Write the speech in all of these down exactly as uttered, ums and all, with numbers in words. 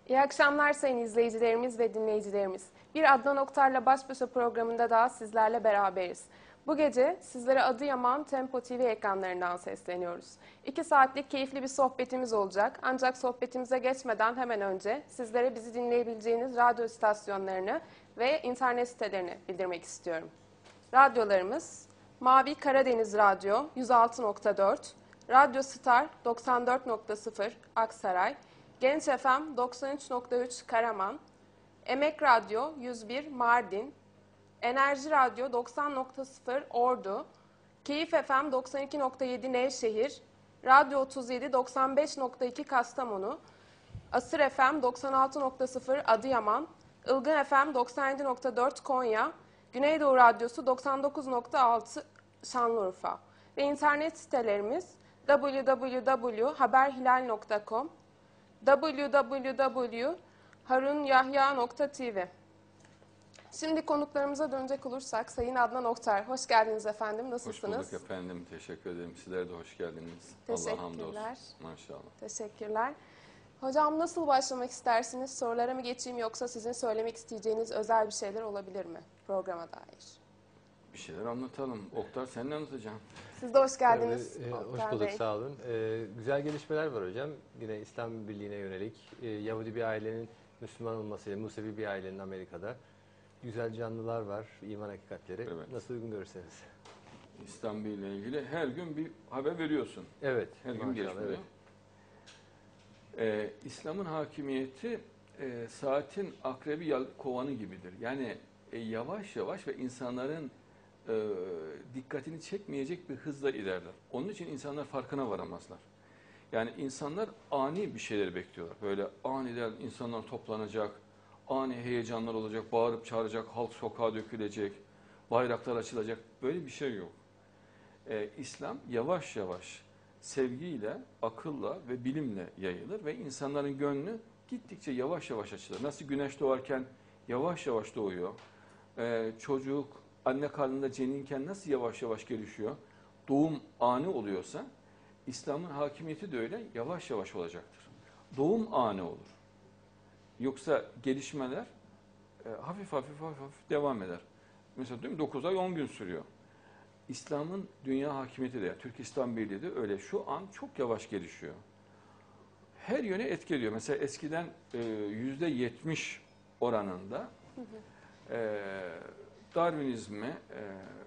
İyi akşamlar sayın izleyicilerimiz ve dinleyicilerimiz. Bir Adnan Oktar'la Baş Başa programında daha sizlerle beraberiz. Bu gece sizlere Adıyaman Tempo T V ekranlarından sesleniyoruz. İki saatlik keyifli bir sohbetimiz olacak. Ancak sohbetimize geçmeden hemen önce sizlere bizi dinleyebileceğiniz radyo istasyonlarını ve internet sitelerini bildirmek istiyorum. Radyolarımız Mavi Karadeniz Radyo yüz altı nokta dört, Radyo Star doksan dört nokta sıfır Aksaray, Genç F M doksan üç nokta üç Karaman, Emek Radyo yüz bir Mardin, Enerji Radyo doksan nokta sıfır Ordu, Keyif F M doksan iki nokta yedi Nevşehir, Radyo otuz yedi doksan beş nokta iki Kastamonu, Asır F M doksan altı nokta sıfır Adıyaman, Ilgın F M doksan yedi nokta dört Konya, Güneydoğu Radyosu doksan dokuz nokta altı Şanlıurfa ve internet sitelerimiz double-u double-u double-u nokta haberhilal nokta com, double-u double-u double-u nokta harunyahya nokta tv. Şimdi konuklarımıza dönecek olursak Sayın Adnan Oktar, hoş geldiniz efendim. Nasılsınız? Hoş bulduk efendim. Teşekkür ederim. Sizler de hoş geldiniz. Teşekkürler. Allah'a hamdolsun. Maşallah. Teşekkürler. Hocam nasıl başlamak istersiniz? Sorulara mı geçeyim yoksa sizin söylemek isteyeceğiniz özel bir şeyler olabilir mi programa dair? Bir şeyler anlatalım. Oktar sen ne anlatacaksın? Siz de hoş geldiniz. Evet, e, hoş Oktar bulduk, Bey. sağ olun. E, güzel gelişmeler var hocam. Yine İslam Birliği'ne yönelik. E, Yahudi bir ailenin Müslüman olmasıyla Musevi bir ailenin Amerika'da. Güzel canlılar var, iman hakikatleri. Evet. Nasıl uygun görürseniz. İslam Bey ile ilgili her gün bir haber veriyorsun. Evet. Her gün maşallah, geçmiyor. evet. Ee, İslam'ın hakimiyeti e, saatin akrebi yal- kovanı gibidir. Yani e, yavaş yavaş ve insanların e, dikkatini çekmeyecek bir hızla ilerler. Onun için insanlar farkına varamazlar. Yani insanlar ani bir şeyleri bekliyorlar. Böyle aniden insanlar toplanacak, ani heyecanlar olacak, bağırıp çağıracak, halk sokağa dökülecek, bayraklar açılacak. Böyle bir şey yok. Ee, İslam yavaş yavaş sevgiyle, akılla ve bilimle yayılır ve insanların gönlü gittikçe yavaş yavaş açılır. Nasıl güneş doğarken yavaş yavaş doğuyor, ee, çocuk anne karnında ceninken nasıl yavaş yavaş gelişiyor, doğum ani oluyorsa, İslam'ın hakimiyeti de öyle yavaş yavaş olacaktır. Doğum ani olur. Yoksa gelişmeler e, hafif hafif hafif hafif devam eder. Mesela değil mi? dokuz ay on gün sürüyor. İslam'ın dünya hakimiyeti de, Türk İslam Birliği de öyle. Şu an çok yavaş gelişiyor. Her yöne etki ediyor. Mesela eskiden yüzde yetmiş oranında e, Darwinizmi e, e,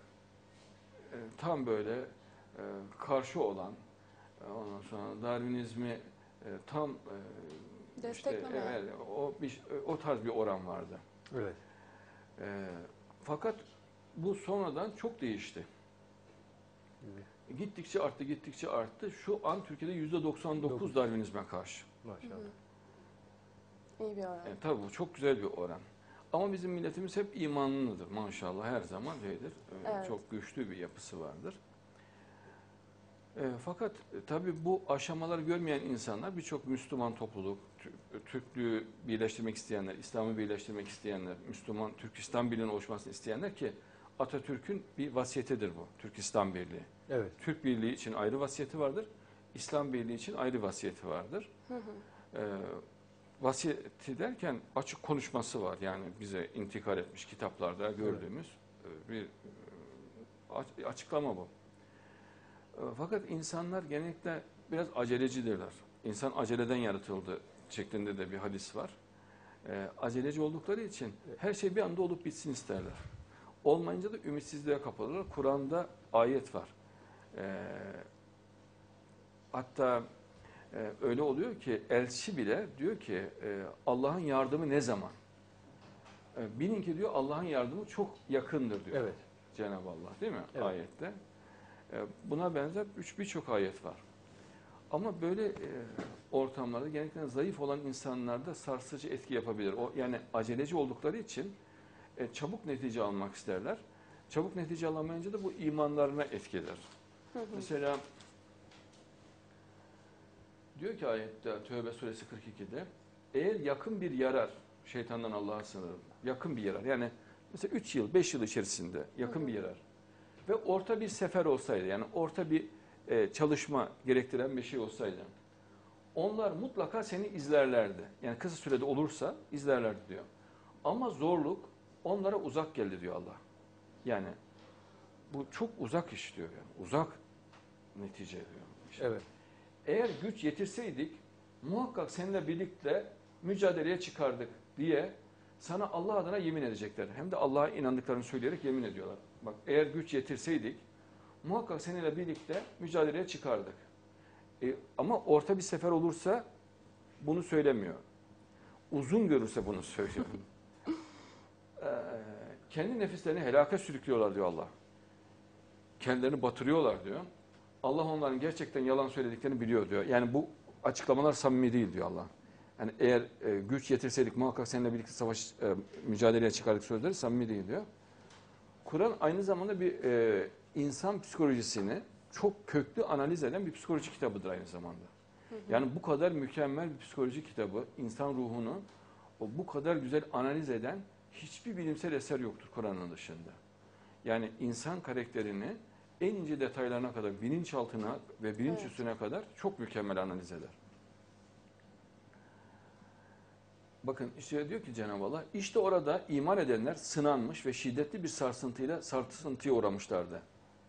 tam böyle e, karşı olan, ondan sonra Darwinizmi e, tam e, Destekleme. işte, evet, o bir, o tarz bir oran vardı. Evet. E, fakat bu sonradan çok değişti. Evet. Gittikçe arttı, gittikçe arttı. Şu an Türkiye'de yüzde doksan dokuz Darwinizme karşı. Maşallah. İyi bir oran. Yani tabii bu çok güzel bir oran. Ama bizim milletimiz hep imanlıdır maşallah, her zaman öyledir. Ee, Evet. Çok güçlü bir yapısı vardır. E, fakat e, tabii bu aşamaları görmeyen insanlar, birçok Müslüman topluluk, Tü- Türklüğü birleştirmek isteyenler, İslam'ı birleştirmek isteyenler, Müslüman, Türk-İslam Birliği'nin oluşmasını isteyenler ki Atatürk'ün bir vasiyetidir bu, Türk-İslam Birliği. Evet. Türk Birliği için ayrı vasiyeti vardır, İslam Birliği için ayrı vasiyeti vardır. Hı hı. Ee, vasiyeti derken açık konuşması var, yani bize intikal etmiş kitaplarda gördüğümüz e, bir e, aç- açıklama bu. E, Fakat insanlar genellikle biraz acelecidirler. İnsan aceleden yaratıldı şeklinde de bir hadis var. E, aceleci oldukları için her şey bir anda olup bitsin isterler. Olmayınca da ümitsizliğe kapılırlar. Kur'an'da ayet var. E, hatta e, öyle oluyor ki elçi bile diyor ki e, Allah'ın yardımı ne zaman? E, bilin ki diyor Allah'ın yardımı çok yakındır diyor. Evet. Cenab-ı Allah, değil mi? Evet. Ayette. E, Buna benzer üç birçok ayet var. Ama böyle e, ortamlarda genellikle zayıf olan insanlarda sarsıcı etki yapabilir. O yani aceleci oldukları için e, çabuk netice almak isterler. Çabuk netice alamayınca da bu imanlarına etkiler. Hı hı. Mesela diyor ki ayette Tövbe suresi kırk ikide eğer yakın bir yarar, şeytandan Allah'a sığınırım, yakın bir yarar, yani mesela üç yıl beş yıl içerisinde yakın Hı hı. bir yarar ve orta bir sefer olsaydı, yani orta bir e, çalışma gerektiren bir şey olsaydı, onlar mutlaka seni izlerlerdi. Yani kısa sürede olursa izlerlerdi diyor. Ama zorluk onlara uzak geldi diyor Allah. Yani bu çok uzak iş diyor yani. Uzak netice diyor. İşte. Evet. Eğer güç yetirseydik muhakkak seninle birlikte mücadeleye çıkardık diye sana Allah adına yemin edecekler. Hem de Allah'a inandıklarını söyleyerek yemin ediyorlar. Bak eğer güç yetirseydik muhakkak seninle birlikte mücadeleye çıkardık. E, ama orta bir sefer olursa bunu söylemiyor. Uzun görürse bunu söylüyor. e, kendi nefislerini helaka sürüklüyorlar diyor Allah. Kendilerini batırıyorlar diyor. Allah onların gerçekten yalan söylediklerini biliyor diyor. Yani bu açıklamalar samimi değil diyor Allah. Yani eğer e, güç yetirseydik muhakkak seninle birlikte savaş e, mücadeleye çıkardık sözleri samimi değil diyor. Kur'an aynı zamanda bir e, insan psikolojisini çok köklü analiz eden bir psikoloji kitabıdır aynı zamanda. Hı hı. Yani bu kadar mükemmel bir psikoloji kitabı, insan ruhunu o bu kadar güzel analiz eden hiçbir bilimsel eser yoktur Kur'an'ın dışında. Yani insan karakterini en ince detaylarına kadar, bilinçaltına ve bilinç Evet. üstüne kadar çok mükemmel analiz eder. Bakın işte diyor ki Cenab-ı Allah, işte orada iman edenler sınanmış ve şiddetli bir sarsıntıyla sarsıntıya uğramışlardı.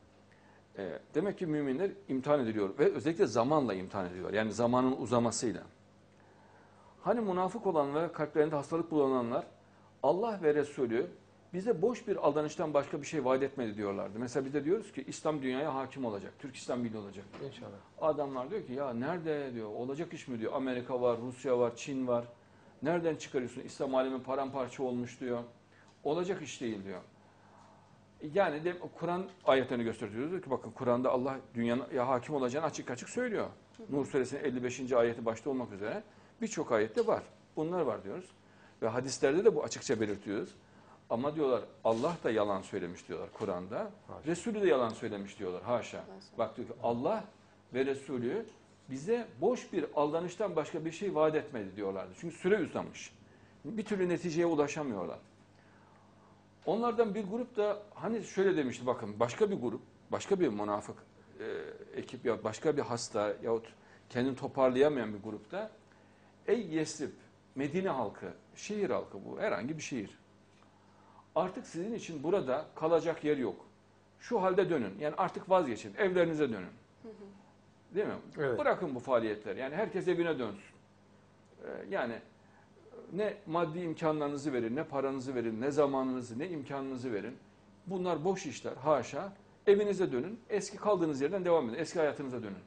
E, demek ki müminler imtihan ediliyor ve özellikle zamanla imtihan ediliyor. Yani zamanın uzamasıyla. Hani münafık olan ve kalplerinde hastalık bulunanlar Allah ve Resulü bize boş bir aldanıştan başka bir şey vaat etmedi diyorlardı. Mesela biz de diyoruz ki İslam dünyaya hakim olacak. Türk İslam Birliği olacak. İnşallah. Adamlar diyor ki ya nerede diyor olacak iş mi diyor. Amerika var, Rusya var, Çin var. Nereden çıkarıyorsun? İslam alemi paramparça olmuş diyor. Olacak iş değil diyor. Yani de Kur'an ayetlerini gösteriyoruz. Diyor ki bakın Kur'an'da Allah dünyaya hakim olacağını açık açık söylüyor. Nur suresinin elli beşinci ayeti başta olmak üzere birçok ayette var. Bunlar var diyoruz. Ve hadislerde de bu açıkça belirtiyoruz. Ama diyorlar Allah da yalan söylemiş diyorlar Kur'an'da. Resulü de yalan söylemiş diyorlar. Haşa. Bak diyor ki Allah ve Resulü bize boş bir aldanıştan başka bir şey vaat etmedi diyorlardı. Çünkü süre uzamış. Bir türlü neticeye ulaşamıyorlar. Onlardan bir grup da hani şöyle demişti bakın başka bir grup, başka bir münafık e, ekip ya başka bir hasta yahut kendini toparlayamayan bir grupta ey Yesrib, Medine halkı, şehir halkı bu herhangi bir şehir. Artık sizin için burada kalacak yer yok. Şu halde dönün. Yani artık vazgeçin. Evlerinize dönün. Hı hı. Değil mi? Evet. Bırakın bu faaliyetleri. Yani herkes evine dönsün. Ee, yani ne maddi imkanlarınızı verin, ne paranızı verin, ne zamanınızı, ne imkanınızı verin. Bunlar boş işler. Haşa. Evinize dönün. Eski kaldığınız yerden devam edin. Eski hayatınıza dönün.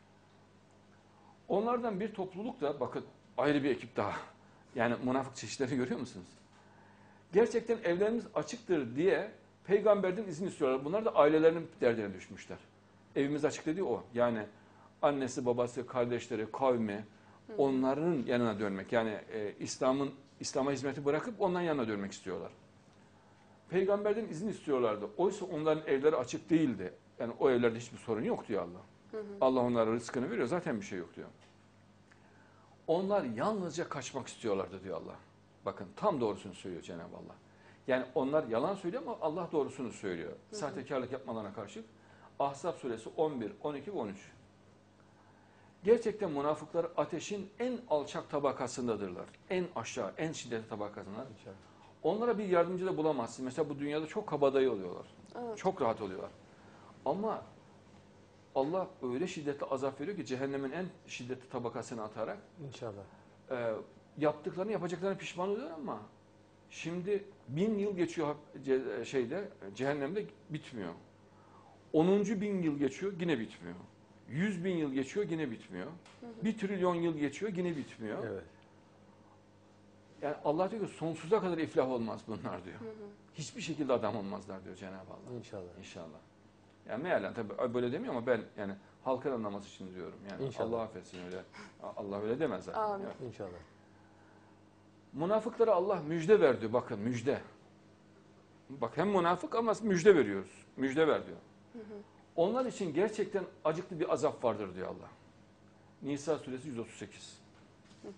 Onlardan bir topluluk da bakın ayrı bir ekip daha. Yani münafık çeşitlerini görüyor musunuz? Gerçekten evlerimiz açıktır diye peygamberden izin istiyorlar. Bunlar da ailelerinin derdine düşmüşler. Evimiz açık dediği o. Yani annesi, babası, kardeşleri, kavmi onların yanına dönmek. Yani e, İslam'ın İslam'a hizmeti bırakıp onların yanına dönmek istiyorlar. Peygamberden izin istiyorlardı. Oysa onların evleri açık değildi. Yani o evlerde hiçbir sorun yok diyor Allah. Hı hı. Allah onlara rızkını veriyor. Zaten bir şey yok diyor. Onlar yalnızca kaçmak istiyorlardı diyor Allah. Bakın tam doğrusunu söylüyor Cenab-ı Allah. Yani onlar yalan söylüyor ama Allah doğrusunu söylüyor. Hı hı. Sahtekarlık yapmalarına karşı. Ahzab suresi on bir, on iki ve on üç. Gerçekten münafıklar ateşin en alçak tabakasındadırlar. En aşağı, en şiddetli tabakasındalar. Onlara bir yardımcı da bulamazsın. Mesela bu dünyada çok kabadayı oluyorlar. Evet. Çok rahat oluyorlar. Ama Allah öyle şiddetli azap veriyor ki cehennemin en şiddetli tabakasını atarak. İnşallah. E, yaptıklarını yapacaklarına pişman oluyor ama şimdi bin yıl geçiyor şeyde cehennemde bitmiyor. Onuncu bin yıl geçiyor yine bitmiyor. Yüz bin yıl geçiyor yine bitmiyor. Hı hı. Bir trilyon yıl geçiyor yine bitmiyor. Evet. Yani Allah diyor ki sonsuza kadar iflah olmaz bunlar diyor. Hı hı. Hiçbir şekilde adam olmazlar diyor Cenab-ı Allah. İnşallah. İnşallah. Yani mealen tabii böyle demiyor ama ben yani halkın anlaması için diyorum. Yani İnşallah. Allah affetsin öyle. Allah öyle demez zaten. Amin. Yani. İnşallah. Münafıklara Allah müjde ver diyor. Bakın müjde. Bak hem münafık ama müjde veriyoruz. Müjde ver diyor. Hı hı. Onlar için gerçekten acıklı bir azap vardır diyor Allah. Nisa suresi yüz otuz sekiz. Hı hı.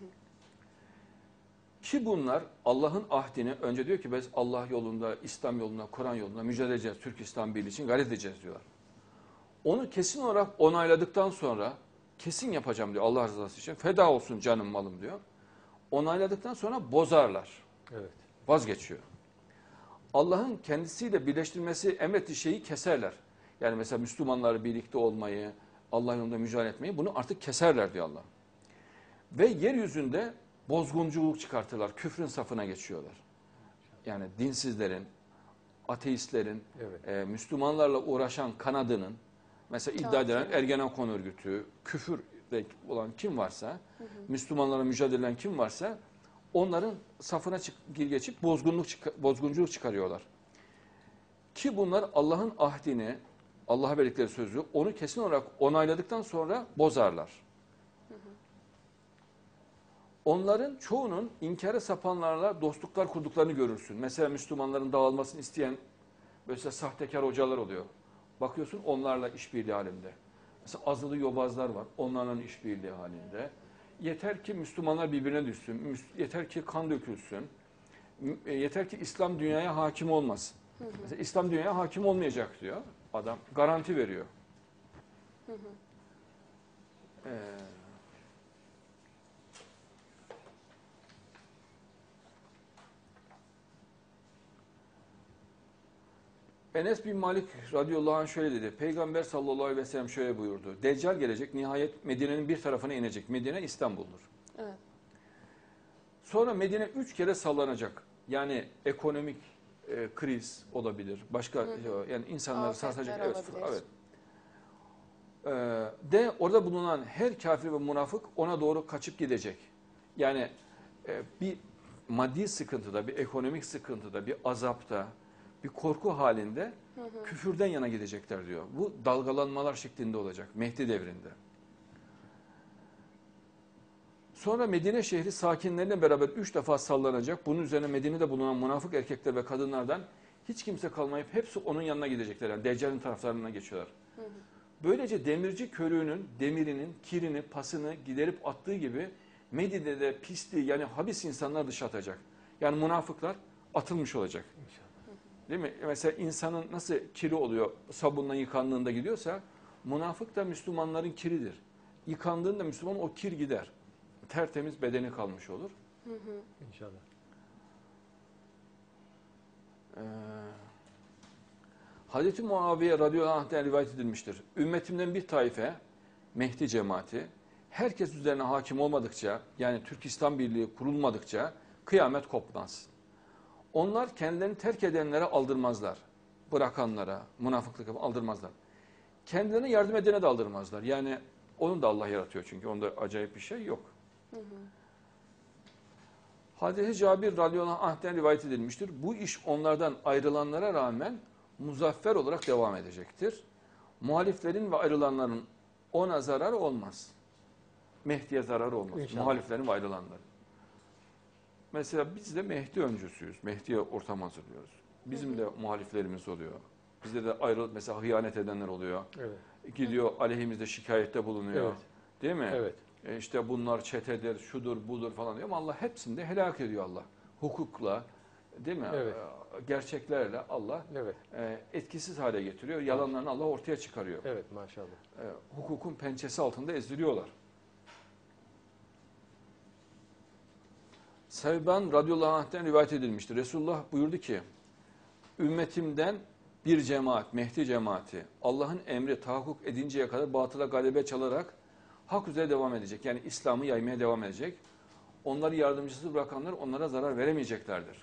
Ki bunlar Allah'ın ahdini önce diyor ki biz Allah yolunda, İslam yolunda, Kur'an yolunda mücadele edeceğiz. Türk İslam Birliği için gayret edeceğiz diyorlar. Onu kesin olarak onayladıktan sonra kesin yapacağım diyor Allah rızası için. Feda olsun canım malım diyor. Onayladıktan sonra bozarlar. Evet. Vazgeçiyor. Allah'ın kendisiyle birleştirmesi emrettiği şeyi keserler. Yani mesela Müslümanlar birlikte olmayı, Allah yolunda mücadele etmeyi bunu artık keserler diyor Allah. Ve yeryüzünde bozgunculuk çıkartırlar. Küfrün safına geçiyorlar. Yani dinsizlerin, ateistlerin, evet. e, Müslümanlarla uğraşan kanadının, mesela iddia edilen Ergenekon örgütü, küfür olan kim varsa, hı hı. Müslümanlara mücadele eden kim varsa onların safına çık, geçip bozgunluk çık, bozgunculuk çıkarıyorlar. Ki bunlar Allah'ın ahdini, Allah'a verdikleri sözü onu kesin olarak onayladıktan sonra bozarlar. Hı hı. Onların çoğunun inkara sapanlarla dostluklar kurduklarını görürsün. Mesela Müslümanların dağılmasını isteyen mesela sahtekar hocalar oluyor. Bakıyorsun onlarla işbirliği halinde. Mesela azılı yobazlar var. Onlarla işbirliği halinde. Yeter ki Müslümanlar birbirine düşsün. Yeter ki kan dökülsün. Yeter ki İslam dünyaya hakim olmasın. Hı hı. Mesela İslam dünyaya hakim olmayacak diyor. Adam garanti veriyor. Hı hı. Ee, Enes bin Malik radıyallahu anh şöyle dedi. Peygamber sallallahu aleyhi ve sellem şöyle buyurdu. Deccal gelecek, nihayet Medine'nin bir tarafına inecek. Medine İstanbul'dur. Evet. Sonra Medine üç kere sallanacak. Yani ekonomik e, kriz olabilir. Başka hı hı. yani insanları sarsacak. Evet. evet. Ee, de orada bulunan her kafir ve münafık ona doğru kaçıp gidecek. Yani e, bir maddi sıkıntıda, bir ekonomik sıkıntıda, bir azapta, bir korku halinde hı hı. küfürden yana gidecekler diyor. Bu dalgalanmalar şeklinde olacak Mehdi devrinde. Sonra Medine şehri sakinlerine beraber üç defa sallanacak. Bunun üzerine Medine'de bulunan münafık erkekler ve kadınlardan hiç kimse kalmayıp hepsi onun yanına gidecekler. Yani Deccal'in taraflarına geçiyorlar. Hı hı. Böylece demirci körüğünün demirinin, kirini, pasını giderip attığı gibi Medine'de pisliği yani habis insanlar dışa atacak. Yani münafıklar atılmış olacak. İnşallah. Değil mi? Mesela insanın nasıl kiri oluyor sabunla yıkandığında gidiyorsa münafık da Müslümanların kiridir. Yıkandığında Müslüman o kir gider. Tertemiz bedeni kalmış olur. Hı hı. İnşallah. Ee, Hazreti Muaviye radıyallahu anh'ten rivayet edilmiştir. Ümmetimden bir taife, Mehdi cemaati, herkes üzerine hakim olmadıkça, yani Türk İslam Birliği kurulmadıkça kıyamet kopmaz. Onlar kendilerini terk edenlere aldırmazlar. Bırakanlara, münafıklık aldırmazlar. Kendilerine yardım edene de aldırmazlar. Yani onu da Allah yaratıyor çünkü onda acayip bir şey yok. Hı hı. Hazreti Cabir radıyallahu anh'ten rivayet edilmiştir. Bu iş onlardan ayrılanlara rağmen muzaffer olarak devam edecektir. Muhaliflerin ve ayrılanların ona zararı olmaz. Mehdi'ye zararı olmaz. İnşallah. Muhaliflerin ve ayrılanların. Mesela biz de Mehdi öncüsüyüz. Mehdi'ye ortam hazırlıyoruz. Bizim hı hı. de muhaliflerimiz oluyor. Bizde de ayrı mesela hıyanet edenler oluyor. Evet. Gidiyor aleyhimizde şikayette bulunuyor. Evet. Değil mi? Evet. E işte bunlar çetedir, şudur, budur falan diyor ama Allah hepsini de helak ediyor Allah. Hukukla, değil mi? Evet. Gerçeklerle Allah evet. e, etkisiz hale getiriyor. Yalanlarını Allah ortaya çıkarıyor. Evet maşallah. E, hukukun pençesi altında eziliyorlar. Sevban radıyallahu anh'ten rivayet edilmiştir. Resulullah buyurdu ki, ümmetimden bir cemaat, Mehdi cemaati, Allah'ın emri tahakkuk edinceye kadar batıla galebe çalarak hak üzere devam edecek. Yani İslam'ı yaymaya devam edecek. Onları yardımcısı bırakanlar onlara zarar veremeyeceklerdir.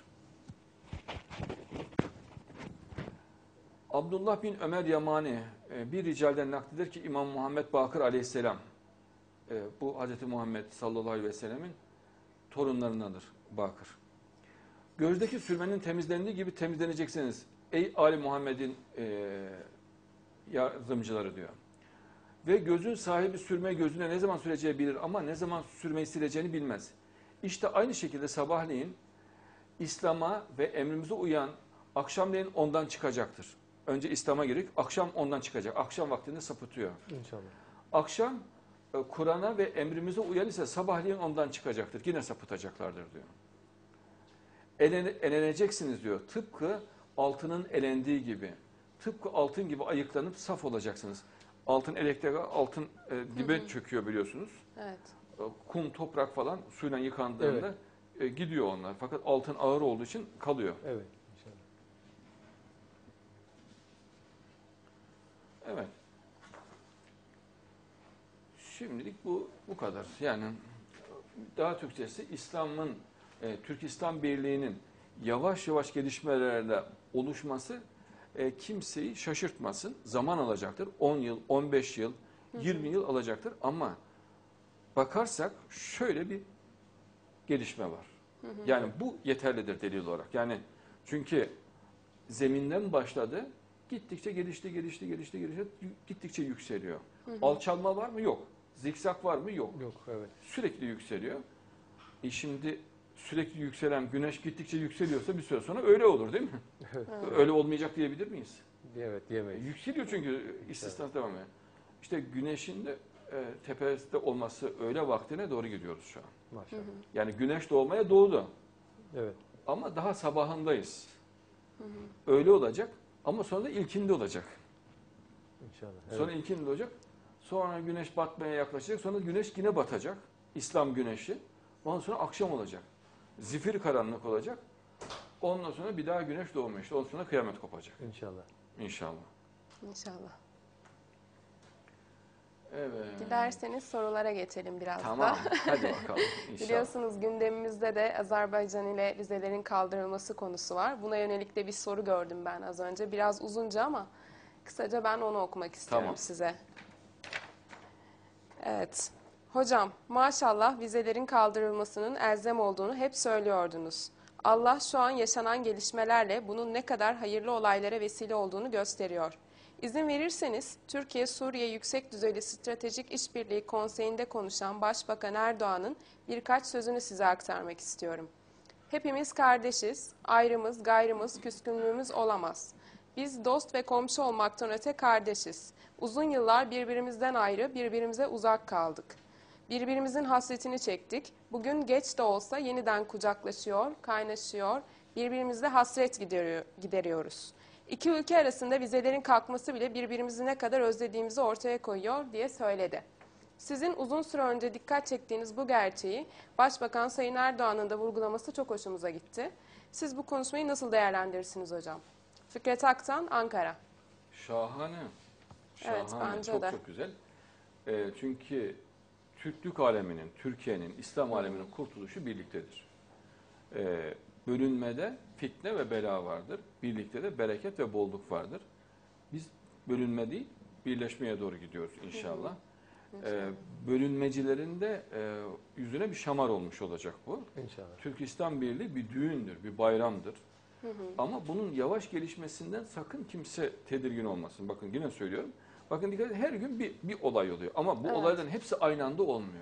Abdullah bin Ömer Yamani bir ricalden nakleder ki İmam Muhammed Bakır aleyhisselam, bu Hazreti Muhammed sallallahu aleyhi ve sellemin torunlarındandır Bakır. Gözdeki sürmenin temizlendiği gibi temizleneceksiniz. Ey Ali Muhammed'in e, yardımcıları diyor. Ve gözün sahibi sürme gözüne ne zaman süreceği bilir ama ne zaman sürmeyi sileceğini bilmez. İşte aynı şekilde sabahleyin İslam'a ve emrimize uyan akşamleyin ondan çıkacaktır. Önce İslam'a girip akşam ondan çıkacak. Akşam vaktinde sapıtıyor. İnşallah. Akşam e, Kur'an'a ve emrimize uyan ise sabahleyin ondan çıkacaktır. Yine sapıtacaklardır diyor. Elen, eleneceksiniz diyor. Tıpkı altının elendiği gibi. Tıpkı altın gibi ayıklanıp saf olacaksınız. Altın elektrik, altın e, dibe hı hı. çöküyor biliyorsunuz. Evet. Kum, toprak falan suyla yıkandığında evet. e, gidiyor onlar. Fakat altın ağır olduğu için kalıyor. Evet. İnşallah. Evet. Şimdilik bu bu kadar. Yani daha Türkçesi İslam'ın, e, Türk İslam Birliği'nin yavaş yavaş gelişmelerle oluşması e, kimseyi şaşırtmasın. Zaman alacaktır. on yıl, on beş yıl, yirmi yıl alacaktır. Ama bakarsak şöyle bir gelişme var. Hı hı. Yani bu yeterlidir delil olarak. Yani çünkü zeminden başladı, gittikçe gelişti, gelişti, gelişti, gelişti, gittikçe yükseliyor. Hı hı. Alçalma var mı? Yok. Zikzak var mı? Yok. Yok, evet. Sürekli yükseliyor. E şimdi sürekli yükselen güneş gittikçe yükseliyorsa bir süre sonra öyle olur değil mi? Evet. Öyle olmayacak diyebilir miyiz? Evet, diyemeyiz. Yükseliyor çünkü istisna devam ediyor. İşte güneşin de e, tepesinde olması öyle vaktine doğru gidiyoruz şu an. Maşallah. Yani güneş doğmaya doğdu. Evet. Ama daha sabahındayız. Hı hı. Öyle olacak ama sonra da ilkindi olacak. İnşallah. Evet. Sonra ilkindi olacak. Sonra güneş batmaya yaklaşacak. Sonra güneş yine batacak. İslam güneşi. Ondan sonra akşam olacak. Zifir karanlık olacak. Ondan sonra bir daha güneş doğmuyor. İşte ondan sonra kıyamet kopacak. İnşallah. İnşallah. İnşallah. Evet. Dilerseniz sorulara geçelim biraz tamam. da. Hadi bakalım. İnşallah. Biliyorsunuz gündemimizde de Azerbaycan ile vizelerin kaldırılması konusu var. Buna yönelik de bir soru gördüm ben az önce. Biraz uzunca ama kısaca ben onu okumak istiyorum tamam. size. Evet. Hocam, maşallah vizelerin kaldırılmasının elzem olduğunu hep söylüyordunuz. Allah şu an yaşanan gelişmelerle bunun ne kadar hayırlı olaylara vesile olduğunu gösteriyor. İzin verirseniz Türkiye-Suriye Yüksek Düzeyli Stratejik İşbirliği Konseyi'nde konuşan Başbakan Erdoğan'ın birkaç sözünü size aktarmak istiyorum. Hepimiz kardeşiz, ayrımız, gayrımız, küskünlüğümüz olamaz. Biz dost ve komşu olmaktan öte kardeşiz. Uzun yıllar birbirimizden ayrı, birbirimize uzak kaldık. Birbirimizin hasretini çektik. Bugün geç de olsa yeniden kucaklaşıyor, kaynaşıyor, birbirimizle hasret gideriyoruz. İki ülke arasında vizelerin kalkması bile birbirimizi ne kadar özlediğimizi ortaya koyuyor diye söyledi. Sizin uzun süre önce dikkat çektiğiniz bu gerçeği Başbakan Sayın Erdoğan'ın da vurgulaması çok hoşumuza gitti. Siz bu konuşmayı nasıl değerlendirirsiniz hocam? Fikret Aktan, Ankara. Şahane. Şahane. Evet, bence çok de. çok güzel. E, çünkü Türklük aleminin, Türkiye'nin, İslam aleminin kurtuluşu birliktedir. E, bölünmede fitne ve bela vardır. Birlikte de bereket ve bolluk vardır. Biz bölünme değil, birleşmeye doğru gidiyoruz inşallah. Hı hı. E, bölünmecilerin de e, yüzüne bir şamar olmuş olacak bu. İnşallah. Türk-İslam Birliği bir düğündür, bir bayramdır. Hı hı. Ama bunun yavaş gelişmesinden sakın kimse tedirgin olmasın. Bakın yine söylüyorum. Bakın dikkat edin, her gün bir, bir olay oluyor. Ama bu evet. olayların hepsi aynı anda olmuyor.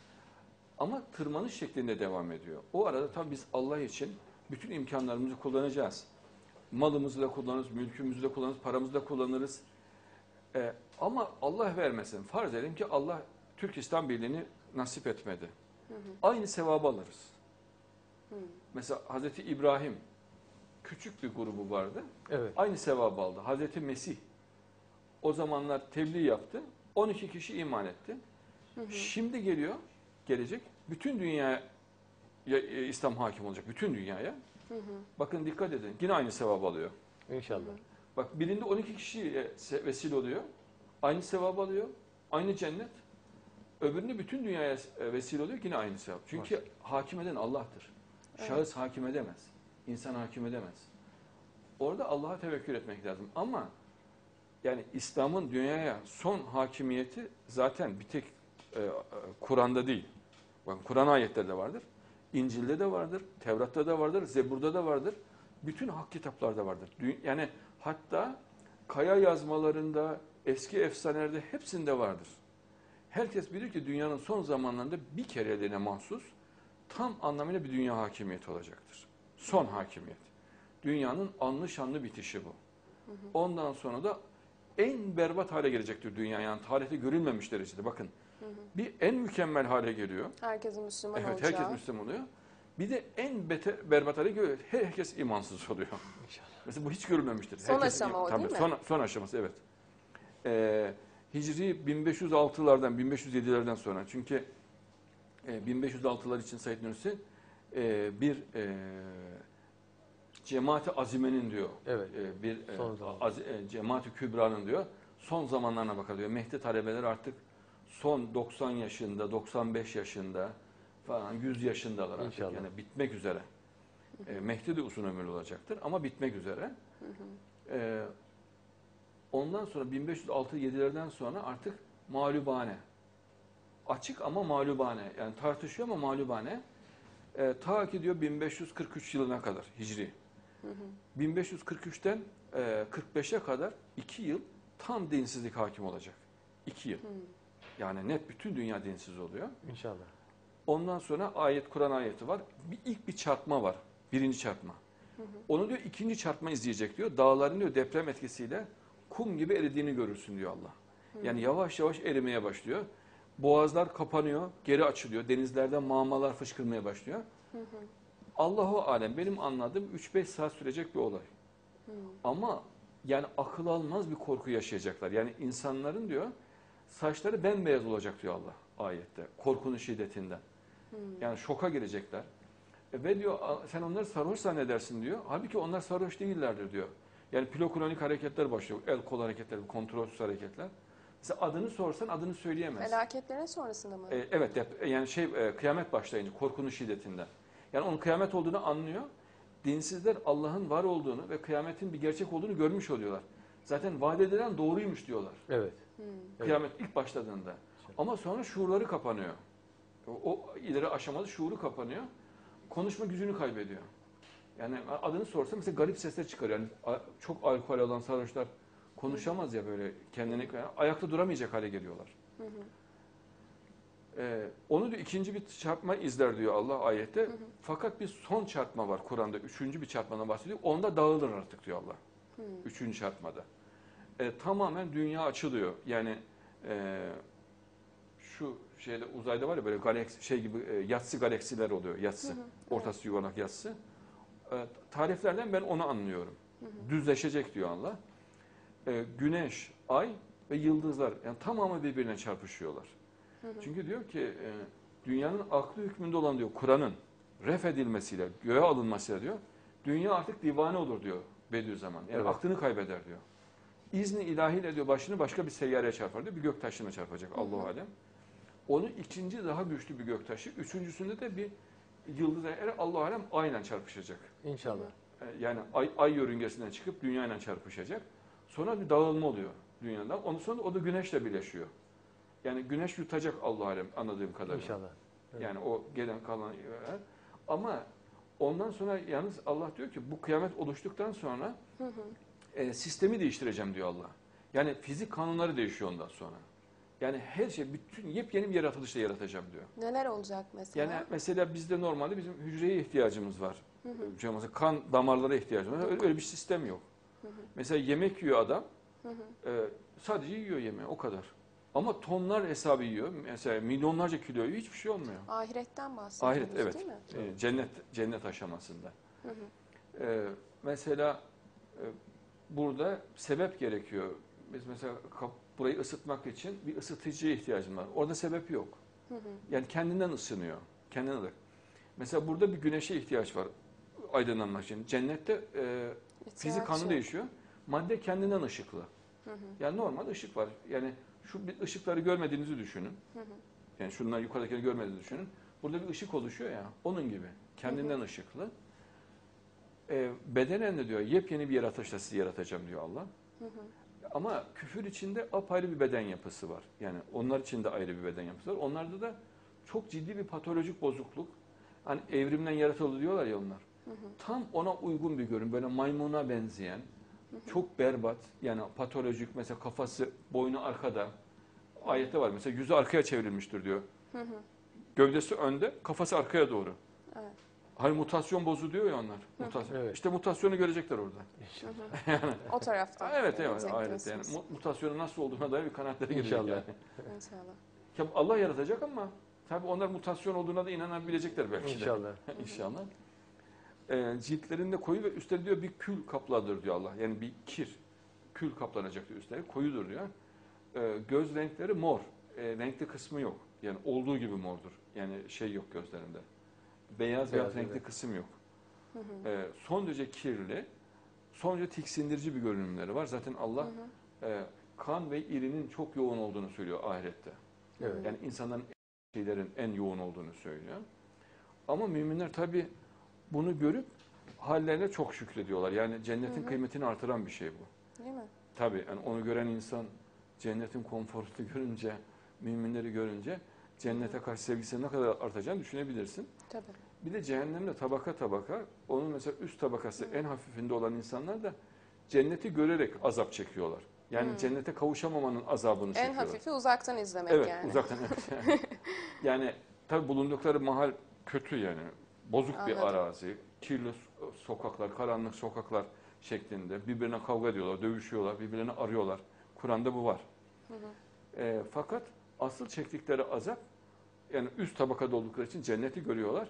Ama tırmanış şeklinde devam ediyor. O arada tabii biz Allah için bütün imkanlarımızı kullanacağız. Malımızı da kullanırız, mülkümüzü de kullanırız, paramızı da kullanırız. Ee, ama Allah vermesin. Farz edelim ki Allah Türk-İslam Birliği'ni nasip etmedi. Hı hı. Aynı sevabı alırız. Hı. Mesela Hazreti İbrahim küçük bir grubu vardı. Evet. Aynı sevabı aldı. Hazreti Mesih o zamanlar tebliğ yaptı. on iki kişi iman etti. Hı hı. Şimdi geliyor, gelecek. Bütün dünyaya İslam hakim olacak. Bütün dünyaya. Hı hı. Bakın dikkat edin. Yine aynı sevabı alıyor. İnşallah. Hı hı. Bak birinde on iki kişiye vesile oluyor. Aynı sevabı alıyor. Aynı cennet. Öbüründe bütün dünyaya vesile oluyor. Yine aynı sevap. Çünkü Var. hakim eden Allah'tır. Evet. Şahıs hakim edemez. İnsan hakim edemez. Orada Allah'a tevekkül etmek lazım. Ama yani İslam'ın dünyaya son hakimiyeti zaten bir tek e, Kur'an'da değil. Bakın Kur'an ayetleri de vardır. İncil'de de vardır. Tevrat'ta da vardır. Zebur'da da vardır. Bütün hak kitaplarda vardır. Yani hatta kaya yazmalarında, eski efsanelerde hepsinde vardır. Herkes bilir ki dünyanın son zamanlarında bir kereliğine mahsus tam anlamıyla bir dünya hakimiyeti olacaktır. Son hakimiyet. Dünyanın anlı şanlı bitişi bu. Ondan sonra da en berbat hale gelecektir dünya. Yani tarihte görülmemiş derecede. Bakın hı hı. bir en mükemmel hale geliyor. Herkesin Müslüman evet, olacağı. Herkes Müslüman oluyor. Bir de en beter, berbat hale geliyor. Herkes imansız oluyor. İnşallah. Mesela bu hiç görülmemiştir. Son herkes, aşama o tabii, değil mi? Son, son aşaması evet. Ee, Hicri bin beş yüz altılardan, bin beş yüz yedilerden sonra. Çünkü e, bin beş yüz altılar için Said Nursi e, bir e, cemaati azimenin diyor. Evet. E, bir e, Son zaman. az, e, cemaati kübranın diyor. Son zamanlarına bakar diyor. Mehdi talebeler artık son doksan yaşında, doksan beş yaşında falan, yüz yaşındalar artık. İnşallah. Yani bitmek üzere. E, Mehdi de uzun ömürlü olacaktır ama bitmek üzere. E, ondan sonra bin beş yüz altı yedilerden sonra artık mağlubane. Açık ama mağlubane. Yani tartışıyor ama mağlubane. E, ta ki diyor bin beş yüz kırk üç yılına kadar Hicri. Hı hı. bin beş yüz kırk üçten e, kırk beşe kadar iki yıl tam dinsizlik hakim olacak. iki yıl. Hı. Yani net bütün dünya dinsiz oluyor. İnşallah. Ondan sonra ayet, Kur'an ayeti var. Bir, ilk bir çarpma var. Birinci çarpma. Hı hı. Onu diyor ikinci çarpma izleyecek diyor. Dağların diyor deprem etkisiyle kum gibi eridiğini görürsün diyor Allah. Hı. Yani yavaş yavaş erimeye başlıyor. Boğazlar kapanıyor, geri açılıyor. Denizlerde mağmalar fışkırmaya başlıyor. Hı hı. Allahu alem benim anladığım üç beş saat sürecek bir olay. Hı. Ama yani akıl almaz bir korku yaşayacaklar. Yani insanların diyor saçları bembeyaz olacak diyor Allah ayette. Korkunun şiddetinden. Hı. Yani şoka girecekler. E ve diyor sen onları sarhoş zannedersin diyor. Halbuki onlar sarhoş değillerdir diyor. Yani plokronik hareketler başlıyor. El kol hareketleri, kontrolsüz hareketler. Mesela adını sorsan adını söyleyemez. Felaketlerin sonrasında mı? E, evet dep- yani şey e, kıyamet başlayınca korkunun şiddetinden. Yani onun kıyamet olduğunu anlıyor. Dinsizler Allah'ın var olduğunu ve kıyametin bir gerçek olduğunu görmüş oluyorlar. Zaten vaat edilen doğruymuş diyorlar. Evet. Hı. Kıyamet ilk başladığında. Ama sonra şuurları kapanıyor. O, o ileri aşamada şuuru kapanıyor. Konuşma gücünü kaybediyor. Yani adını sorsa mesela garip sesler çıkarıyor. Yani a- çok alkol alan sarhoşlar konuşamaz ya böyle kendini ayakta duramayacak hale geliyorlar. Hı hı. Ee, onu diyor ikinci bir çarpma izler diyor Allah ayette. Hı hı. Fakat bir son çarpma var Kur'an'da. Üçüncü bir çarpmadan bahsediyor. Onda dağılır artık diyor Allah. Hı. Üçüncü çarpmada. Ee, tamamen dünya açılıyor. Yani e, şu şeyde uzayda var ya böyle galaksi şey gibi e, yatsı galaksiler oluyor. Yatsı. Hı hı. Ortası yuvarlak yatsı. E, tariflerden ben onu anlıyorum. Hı hı. Düzleşecek diyor Allah. E, güneş, ay ve yıldızlar yani tamamı birbirine çarpışıyorlar. Hı hı. Çünkü diyor ki e, dünyanın aklı hükmünde olan diyor Kur'an'ın ref edilmesiyle, göğe alınmasıyla diyor dünya artık divane olur diyor Bediüzzaman. Yani Evet. aklını kaybeder diyor. İzni ilahiyle diyor başını başka bir seyyareye çarpar diyor. Bir göktaşına çarpacak Allahu alem. Onu ikinci daha güçlü bir göktaşı, üçüncüsünde de bir yıldız eğer Allahu alem aynen çarpışacak. İnşallah. E, Yani ay, ay yörüngesinden çıkıp dünyayla çarpışacak. Sonra bir dağılma oluyor dünyadan. Ondan sonra o da güneşle birleşiyor. Yani güneş yutacak Allahu alem anladığım kadarıyla. İnşallah. Evet. Yani o gelen kalan ama ondan sonra yalnız Allah diyor ki bu kıyamet oluştuktan sonra Hı hı. e, sistemi değiştireceğim diyor Allah. Yani fizik kanunları değişiyor ondan sonra. Yani her şey bütün yepyeni bir yaratılışla yaratacağım diyor. Neler olacak mesela? Yani mesela bizde normalde bizim hücreye ihtiyacımız var. Hı hı. Şey, mesela kan damarlara ihtiyacımız var. Öyle, öyle bir sistem yok. Hı hı. Mesela yemek yiyor adam. Hı hı. e, sadece yiyor yemeği o kadar. Ama tonlar hesabı yiyor. Mesela milyonlarca kilo yiyor. Hiçbir şey olmuyor. Ahiretten bahsediyoruz Ahiret evet. değil mi? E, cennet cennet aşamasında. Hı hı. E, mesela e, burada sebep gerekiyor. Biz mesela kap- burayı ısıtmak için bir ısıtıcıya ihtiyacım var. Orada sebep yok. Hı hı. Yani kendinden ısınıyor. Kendinden de. Mesela burada bir güneşe ihtiyaç var aydınlanmak için. Cennette e, fizik İhtiyaç kanunu yok. değişiyor. Madde kendinden ışıklı. Hı hı. Yani normal ışık var. Yani şu bir ışıkları görmediğinizi düşünün. Hı hı. Yani şunlar yukarıdakileri görmediğinizi düşünün. Burada bir ışık oluşuyor ya. Onun gibi. Kendinden ışıklı. E, bedenen de diyor yepyeni bir yaratışla sizi yaratacağım diyor Allah. Hı hı. Ama küfür içinde apayrı bir beden yapısı var. Yani onlar için de ayrı bir beden yapısı var. Onlarda da çok ciddi bir patolojik bozukluk. Hani evrimden yaratıldı diyorlar ya onlar. Hı hı. Tam ona uygun bir görün. Böyle maymuna benzeyen, Hı hı. çok berbat. Yani patolojik mesela kafası boynu arkada. Ayette var mesela yüzü arkaya çevrilmiştir diyor. Hı hı. Gövdesi önde, kafası arkaya doğru. Evet. Hani mutasyon bozu diyor ya onlar. Hı hı. Mutasyon. Evet. İşte mutasyonu görecekler orada. Hı hı. O taraftan. Ha, evet evet gelecek ahiret yani diyorsunuz. mu- mutasyonun nasıl olduğuna dair bir kanaatlere gelecek İnşallah. yani. İnşallah. Ya Allah yaratacak ama tabii onlar mutasyon olduğuna da inanabilecekler belki de. İnşallah. İnşallah. Ee, ciltlerinde koyu ve üstleri diyor bir kül kapladır diyor Allah. Yani bir kir, kül kaplanacak diyor üstleri. Koyudur diyor. e, göz renkleri mor. E, renkli kısmı yok. Yani olduğu gibi mordur. Yani şey yok gözlerinde. Beyaz veya Beyaz, renkli evet. kısım yok. E, son derece kirli, son derece tiksindirici bir görünümleri var. Zaten Allah e, kan ve irinin çok yoğun olduğunu söylüyor ahirette. Evet. Yani insanların şeylerin en yoğun olduğunu söylüyor. Ama müminler tabii bunu görüp hallerine çok şükrediyorlar. Yani cennetin Hı hı. kıymetini artıran bir şey bu. Değil mi? Tabii yani onu gören insan cennetin konforunu görünce, müminleri görünce cennete karşı sevgisinin ne kadar artacağını düşünebilirsin. Tabii. Bir de cehennemde tabaka tabaka, onun mesela üst tabakası en hafifinde olan insanlar da cenneti görerek azap çekiyorlar. Yani Hı. cennete kavuşamamanın azabını En çekiyorlar. hafifi uzaktan izlemek Evet, yani. uzaktan. Evet. Yani tabii bulundukları mahal kötü yani. Bozuk bir Anladım. arazi, kirli sokaklar, karanlık sokaklar şeklinde. Birbirine kavga ediyorlar, dövüşüyorlar, birbirlerini arıyorlar. Kur'an'da bu var. Hı hı. E, fakat asıl çektikleri azap, yani üst tabakada oldukları için cenneti görüyorlar.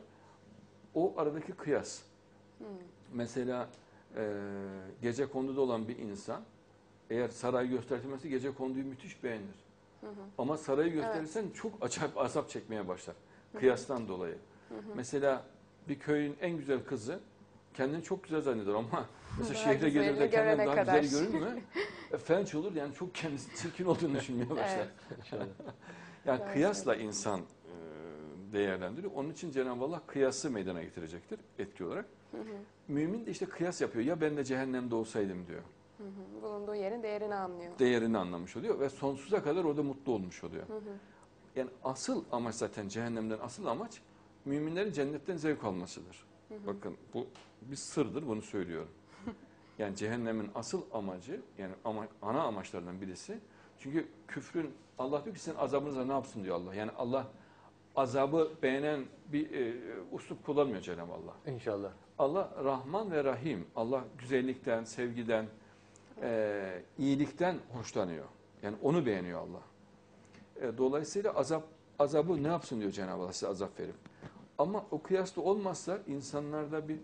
O aradaki kıyas. Hı. Mesela e, gecekonduda olan bir insan, eğer saray göstertilmesi gecekonduyu müthiş beğenir. Hı hı. Ama sarayı gösterirsen çok acayip azap çekmeye başlar. Kıyastan dolayı. Hı hı. Mesela bir köyün en güzel kızı kendini çok güzel zanneder ama mesela Daha şehre gelir de güzelini kendinden görene daha kadar. güzel görür mü? E, felç olur yani çok kendisi çirkin olduğunu düşünmeye başlar. İnşallah. Yani Doğru kıyasla söylüyorsun. insan e, değerlendiriyor. Onun için Cenab-ı Allah kıyası meydana getirecektir etki olarak. Hı hı. Mümin de işte kıyas yapıyor. Ya ben de cehennemde olsaydım diyor. Hı hı. Bulunduğu yerin değerini anlıyor. Değerini anlamış oluyor ve sonsuza kadar orada mutlu olmuş oluyor. Hı hı. Yani asıl amaç zaten cehennemden asıl amaç müminlerin cennetten zevk almasıdır. Hı hı. Bakın bu bir sırdır, bunu söylüyorum. Yani cehennemin asıl amacı, yani ama, ana amaçlarından birisi. Çünkü küfrün, Allah diyor ki sizin azabınıza ne yapsın diyor Allah. Yani Allah azabı beğenen bir e, uslup kullanmıyor Cenab-ı Allah. İnşallah. Allah Rahman ve Rahim. Allah güzellikten, sevgiden, e, iyilikten hoşlanıyor. Yani onu beğeniyor Allah. E, dolayısıyla azap azabı ne yapsın diyor Cenab-ı Allah size azap verip. Ama o kıyasla olmazsa insanlarda bir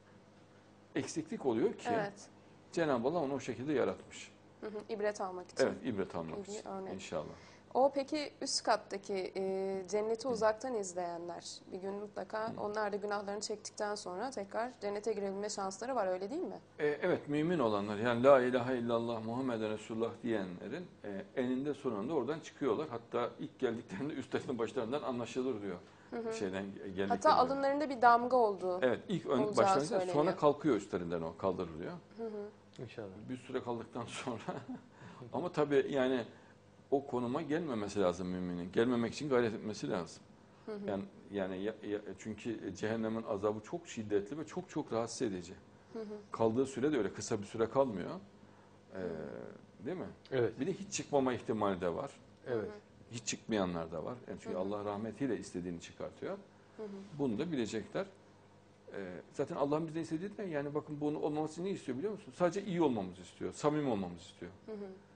eksiklik oluyor ki Evet. Cenab-ı Allah onu o şekilde yaratmış. Hı hı. İbret almak için. Evet, ibret almak İyi bir için örnek. inşallah. O peki üst kattaki e, cenneti uzaktan izleyenler bir gün mutlaka onlar da günahlarını çektikten sonra tekrar cennete girebilme şansları var, öyle değil mi? E, evet, mümin olanlar, yani la ilahe illallah Muhammeden Resulullah diyenlerin e, eninde sonunda oradan çıkıyorlar. Hatta ilk geldiklerinde üstlerinin başlarından anlaşılır diyor. Hı hı. Şeyden geldiklerinde. Hatta alınlarında bir damga olduğu Evet, ilk ön, olacağı başlangıçta söyleniyor. sonra kalkıyor üstlerinden, o kaldırılıyor. Hı hı. İnşallah. Bir süre kaldıktan sonra ama tabii yani o konuma gelmemesi lazım müminin. Gelmemek için gayret etmesi lazım. Hı hı. Yani yani ya- ya- çünkü cehennemin azabı çok şiddetli ve çok çok rahatsız edici. Hı hı. Kaldığı süre de öyle kısa bir süre kalmıyor. Ee, değil mi? Evet. Bir de hiç çıkmama ihtimali de var. Evet. Hiç çıkmayanlar da var. Yani çünkü Hı hı. Allah rahmetiyle istediğini çıkartıyor. Hı hı. Bunu da bilecekler. Ee, zaten Allah'ın bizden istediği de, yani bakın bunun olmaması ne istiyor biliyor musun? Sadece iyi olmamızı istiyor. Samimi olmamızı istiyor. Hı hı.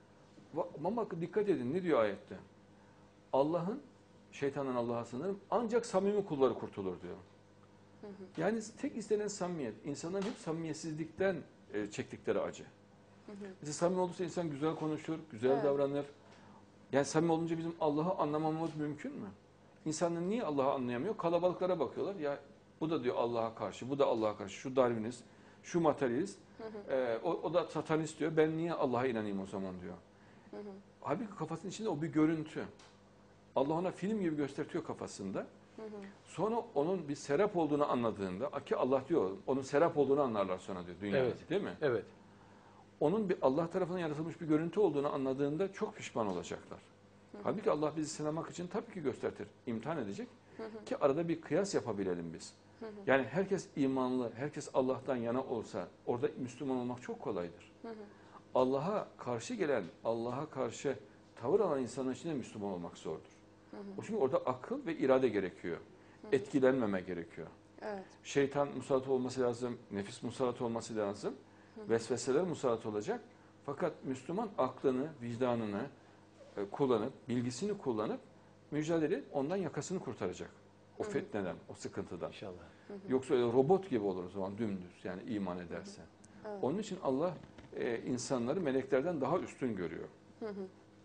Va- Ama bakın dikkat edin, ne diyor ayette? Allah'ın, şeytandan Allah'a sığınırım, ancak samimi kulları kurtulur diyor. Hı hı. Yani tek istenen samimiyet. İnsanların hep samimiyetsizlikten e, çektikleri acı. Hı hı. Mesela samimi olursa insan güzel konuşur, güzel Evet. davranır. Yani samimi olunca bizim Allah'ı anlamamız mümkün mü? İnsanlar niye Allah'ı anlayamıyor? Kalabalıklara bakıyorlar. Ya bu da diyor Allah'a karşı, bu da Allah'a karşı, şu Darwinist, şu materyalist, Hı hı. e, o, o da satanist diyor. Ben niye Allah'a inanayım o zaman diyor. Hı hı. Halbuki kafasının içinde o bir görüntü. Allah ona film gibi göstertiyor kafasında. Hı hı. Sonra onun bir serap olduğunu anladığında, ki Allah diyor, onun serap olduğunu anlarlar sonra diyor dünyada, Evet. değil mi? Evet. Onun bir Allah tarafından yaratılmış bir görüntü olduğunu anladığında çok pişman olacaklar. Hı hı. Halbuki Allah bizi sınamak için tabii ki göstertir, imtihan edecek Hı hı. ki arada bir kıyas yapabilelim biz. Hı hı. Yani herkes imanlı, herkes Allah'tan yana olsa orada Müslüman olmak çok kolaydır. Hı hı. Allah'a karşı gelen, Allah'a karşı tavır alan insanın içinde Müslüman olmak zordur. Hı hı. O çünkü orada akıl ve irade gerekiyor. Etkilenmeme gerekiyor. Evet. Şeytan musallat olması lazım, nefis musallat olması lazım. Vesveseler musallat olacak. Fakat Müslüman aklını, vicdanını e, kullanıp, bilgisini kullanıp mücadele edip ondan yakasını kurtaracak. O Hı hı. fitneden, o sıkıntıdan. İnşallah. Hı hı. Yoksa öyle robot gibi olur o zaman, dümdüz, yani iman ederse. Evet. Onun için Allah e, insanları meleklerden daha üstün görüyor. Hı hı.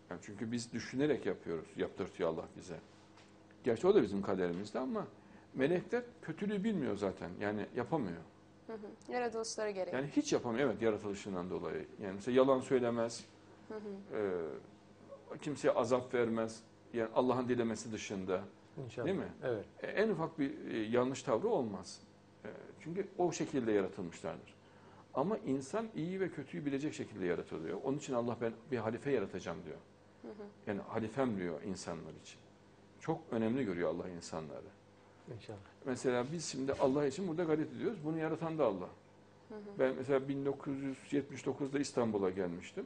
Yani çünkü biz düşünerek yapıyoruz, yaptırtıyor Allah bize. Gerçi o da bizim kaderimizde ama melekler kötülüğü bilmiyor zaten. Yani yapamıyor. Hı hı. Yaratılışları gereği. Yani hiç yapamıyor, evet, yaratılışından dolayı. Yani mesela yalan söylemez, Hı hı. e, kimseye azap vermez. Yani Allah'ın dilemesi dışında. İnşallah. Değil mi? Evet. E, en ufak bir e, yanlış tavrı olmaz. E, çünkü o şekilde yaratılmışlardır. Ama insan iyi ve kötüyü bilecek şekilde yaratılıyor. Onun için Allah ben bir halife yaratacağım diyor. Hı hı. Yani halifem diyor insanlar için. Çok önemli görüyor Allah insanları. İnşallah. Mesela biz şimdi Allah için burada gayret ediyoruz. Bunu yaratan da Allah. Hı hı. Ben mesela bin dokuz yüz yetmiş dokuzda İstanbul'a gelmiştim.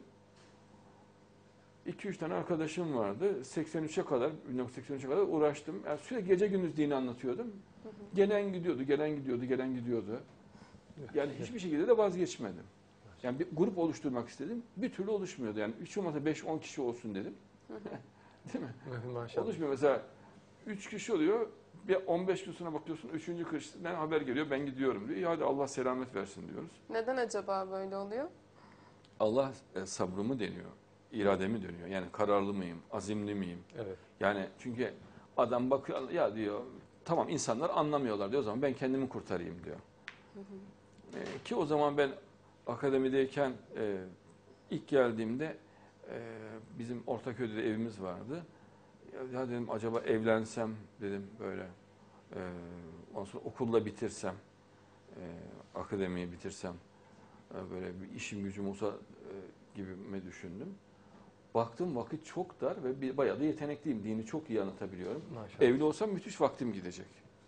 iki üç tane arkadaşım vardı. seksen üçe kadar, bin dokuz yüz seksen üçe kadar uğraştım. Yani sürekli gece gündüz dini anlatıyordum. Hı hı. Gelen gidiyordu, gelen gidiyordu, gelen gidiyordu. Yani hiçbir şekilde de vazgeçmedim. Yani bir grup oluşturmak istedim. Bir türlü oluşmuyordu. Yani hiç olmazsa beş on kişi olsun dedim. Hı hı. Değil mi? Maşallah. Oluşmuyor. Mesela üç kişi oluyor. Bir on beş gün sonra bakıyorsun üçüncü kişiden haber geliyor. Ben gidiyorum diyor. İyi hadi Allah selamet versin diyoruz. Neden acaba böyle oluyor? Allah e, sabrımı deniyor. İrademi dönüyor. Yani kararlı mıyım? Azimli miyim? Evet. Yani çünkü adam bakıyor ya diyor tamam insanlar anlamıyorlar diyor o zaman ben kendimi kurtarayım diyor. Hı hı. E, ki o zaman ben akademideyken e, ilk geldiğimde e, bizim Ortaköy'de de evimiz vardı. Ya, ya dedim acaba evlensem dedim böyle. E, ondan sonra okulla bitirsem, e, akademiyi bitirsem e, böyle bir işim gücüm olsa e, gibime düşündüm. Baktım vakit çok dar ve bir, bayağı da yetenekliyim. Dini çok iyi anlatabiliyorum. Maşallah. Evli olsam müthiş vaktim gidecek.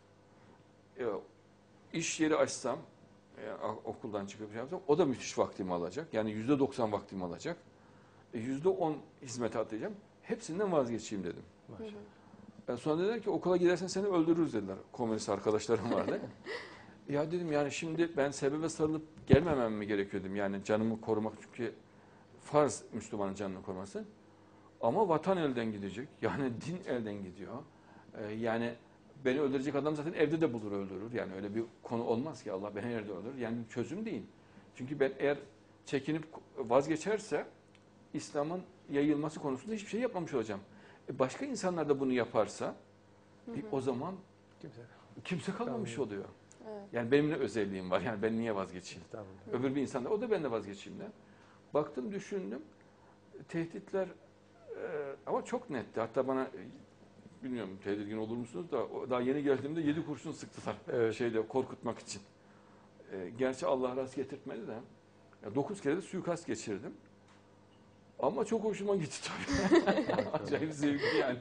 E, iş yeri açsam, e, okuldan çıkıp şey yapsam, o da müthiş vaktimi alacak. Yani yüzde doksan vaktimi alacak. E, yüzde on hizmete atacağım. Hepsinden vazgeçeyim dedim. Maşallah. E, sonra dediler ki okula gidersen seni öldürürüz dediler. Komünist arkadaşlarım vardı. Ya dedim yani şimdi ben sebebe sarılıp gelmemem mi gerekiyor dedim. Yani canımı korumak çünkü farz Müslümanın canını koruması. Ama vatan elden gidecek. Yani din elden gidiyor. Ee, yani beni öldürecek adam zaten evde de bulur öldürür. Yani öyle bir konu olmaz ki Allah beni nerede öldürür. Yani bir çözüm değil. Çünkü ben eğer çekinip vazgeçerse İslam'ın yayılması konusunda hiçbir şey yapmamış olacağım. E başka insanlar da bunu yaparsa Hı hı. e o zaman Kimse. kimse kalmamış Kalmıyor. oluyor. Evet. Yani benim ne özelliğim var? Yani ben niye vazgeçeyim? Estağfurullah. Öbür bir insan da o da ben de vazgeçeyim de. Baktım düşündüm. Tehditler e, ama çok netti. Hatta bana e, bilmiyorum tedirgin olur musunuz da o- daha yeni geldiğimde yedi kurşun sıktılar. Evet. Şeyde korkutmak için. E, gerçi Allah rast getirtmedi de. Ya dokuz kere de suikast geçirdim. Ama çok hoşuma gitti tabii. Acayip zevkli yani.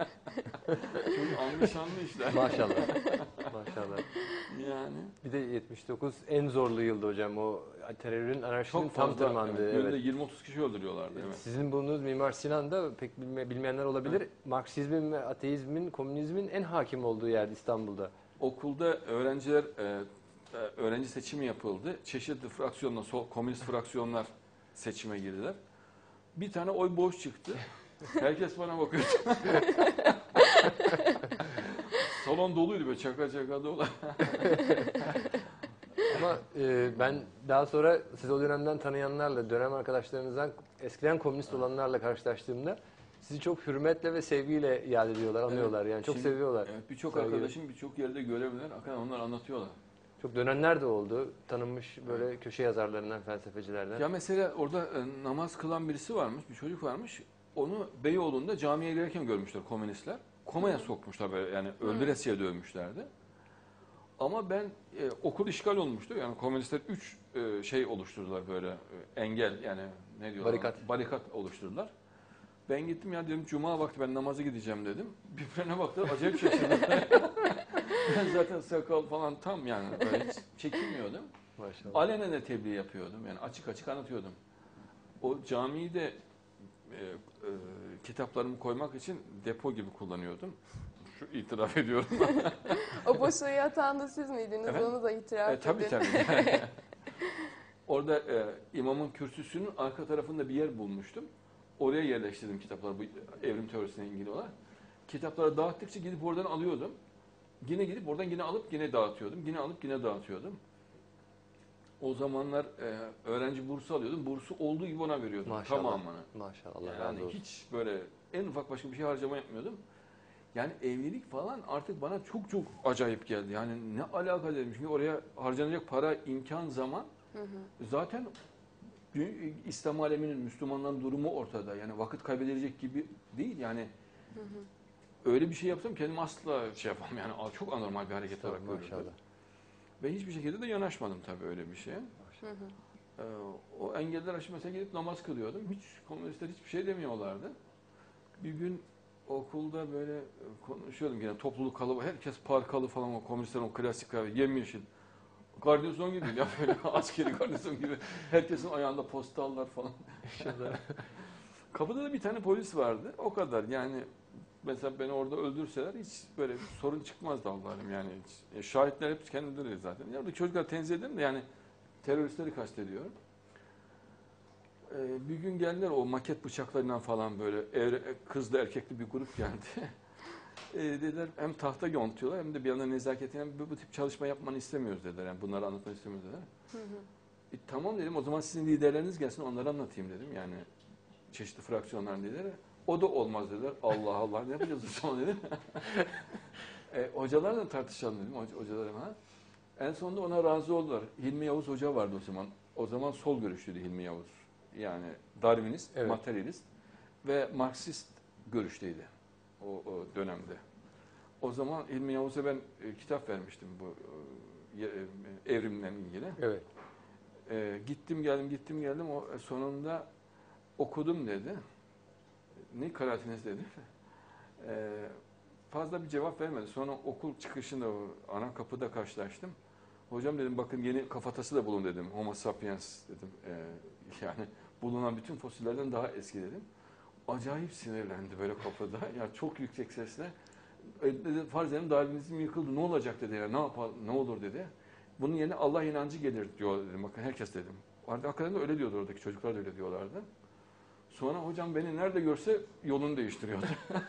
Çok anlaşanlı işler. Maşallah. Maşallah. Yani. Bir de yetmiş dokuz en zorlu yıldı hocam. O terörün, anarşinin Çok tam fazla. tırmandığı. Evet, günde Evet. yirmi otuz kişi öldürüyorlardı. Evet. Sizin bulunduğunuz Mimar Sinan'da pek bilme- bilmeyenler olabilir. Marksizmin ve ateizmin, komünizmin en hakim olduğu yer İstanbul'da. Okulda öğrenciler e, e, öğrenci seçimi yapıldı. Çeşitli fraksiyonlar, sol, komünist fraksiyonlar seçime girdiler. Bir tane oy boş çıktı. Herkes bana bakıyor. Salon doluydu böyle çaka çaka dolu. Ama e, ben daha sonra siz o dönemden tanıyanlarla, dönem arkadaşlarınızdan eskiden komünist olanlarla karşılaştığımda sizi çok hürmetle ve sevgiyle yad ediyorlar, anıyorlar. Yani çok Şimdi, seviyorlar. Evet, birçok Saygıyla. arkadaşım birçok yerde görevliler. Hakikaten onlar anlatıyorlar. Çok dönenler de oldu. Tanınmış böyle köşe yazarlarından, felsefecilerden. Ya mesela orada e, namaz kılan birisi varmış, bir çocuk varmış. Onu Beyoğlu'nda camiye girerken görmüşler komünistler. Komaya sokmuşlar böyle yani öldüresiye dövmüşlerdi. Ama ben e, okul işgal olmuştu. Yani komünistler üç e, şey oluşturdular böyle e, engel yani ne diyorlar? Barikat. Barikat oluşturdular. Ben gittim ya dedim cuma vakti ben namaza gideceğim dedim. Birbirine baktı acayip şaşırdım. Ben zaten sakal falan tam yani böyle hiç çekinmiyordum. Maşallah. Alenen de tebliğ yapıyordum. Yani açık açık anlatıyordum. O camiyi de e, e, kitaplarımı koymak için depo gibi kullanıyordum. Şu itiraf ediyorum. O boşluğu yatan da siz miydiniz? Evet. Onu da itiraf e, tabii edin. tabii. Orada e, imamın kürsüsünün arka tarafında bir yer bulmuştum. Oraya yerleştirdim kitapları bu evrim teorisine ilgili olan. Kitapları dağıttıkça gidip oradan alıyordum. Yine gidip oradan yine alıp yine dağıtıyordum. Yine alıp yine dağıtıyordum. O zamanlar e, öğrenci bursu alıyordum. Bursu olduğu gibi ona veriyordum. Maşallah. Tamamını. Maşallah. Allah Yani razı olsun. hiç böyle en ufak başka bir şey harcama yapmıyordum. Yani evlilik falan artık bana çok çok acayip geldi. Yani ne alaka dedim. Çünkü oraya harcanacak para, imkan, zaman Hı hı. zaten İslam aleminin, Müslümanların durumu ortada. Yani vakit kaybedilecek gibi değil. Yani Hı hı. öyle bir şey yapsam kendimi asla şey yapamam. Yani çok anormal bir hareket olarak görürdüm. Maşallah. Ve hiçbir şekilde de yanaşmadım tabii öyle bir şeye. Hı hı. Ee, o engeller aşıp mesela gidip namaz kılıyordum. Hiç komünistler hiçbir şey demiyorlardı. Bir gün okulda böyle konuşuyordum yine topluluk kalabalık. Herkes parkalı falan o komünistlerin o klasik kahve yemyeşil. Garnizon gibi ya böyle askeri garnizon gibi. Herkesin ayağında postallar falan. Kapıda da bir tane polis vardı. O kadar yani mesela beni orada öldürseler hiç böyle bir sorun çıkmazdı Allah'ım yani hiç. E, şahitler hep kendileri zaten. Ya orada çocuklar tenzih ederim de yani teröristleri kastediyorum. Ee, bir gün geldiler o maket bıçaklarından falan böyle er, kızlı erkekli bir grup geldi. e, dediler hem tahta yontuyorlar hem de bir yandan nezaketen bu, bu tip çalışma yapmanı istemiyoruz dediler. Yani bunları anlatmanı istemiyoruz dediler. Hı hı. E, tamam dedim o zaman sizin liderleriniz gelsin onları anlatayım dedim. Yani çeşitli fraksiyonların lideri. O da olmaz dediler. Allah Allah ne yapacağız o zaman dedim. e, hocalarla tartışalım dedim hoca, hocalarıma. En sonunda ona razı oldular. Hilmi Yavuz Hoca vardı o zaman. O zaman sol görüşlüydü Hilmi Yavuz. Yani Darwinist, Evet. materyalist ve Marksist görüşteydi o, o dönemde. O zaman Hilmi Yavuz'a ben e, kitap vermiştim bu e, evrimle ilgili. Evet. E, gittim geldim gittim geldim o e, sonunda okudum dedi. Ne kanaatiniz dedi. E, fazla bir cevap vermedi. Sonra okul çıkışında o ana kapıda karşılaştım. Hocam dedim bakın yeni kafatası da bulun dedim. Homo sapiens dedim. Ee, yani bulunan bütün fosillerden daha eski dedim. Acayip sinirlendi böyle kapıda. Ya çok yüksek sesle. E, dedi, farz edelim Darwinizm yıkıldı. Ne olacak dedi ya. Ne yapar, ne olur dedi. Bunun yerine Allah inancı gelir diyor dedim. Bakın herkes dedim. Hakikaten de öyle diyordu oradaki çocuklar da öyle diyorlardı. Sonra hocam beni nerede görse yolunu değiştiriyordu.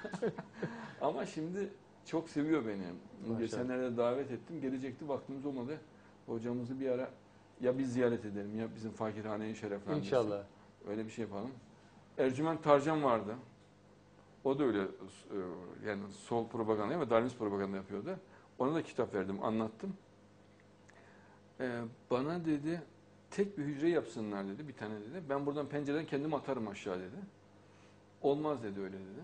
Ama şimdi çok seviyor beni. Maşallah. Geçenlerde davet ettim. Gelecekti vaktimiz olmadı. Hocamızı bir ara ya biz ziyaret edelim ya bizim fakirhaneyi şereflendirsin. İnşallah. Öyle bir şey yapalım. Ercüment Tarcan vardı. O da öyle e, yani sol propaganda ama Darwinist propaganda yapıyordu. Ona da kitap verdim, anlattım. Ee, bana dedi tek bir hücre yapsınlar dedi, bir tane dedi. Ben buradan pencereden kendimi atarım aşağı dedi. Olmaz dedi öyle dedi.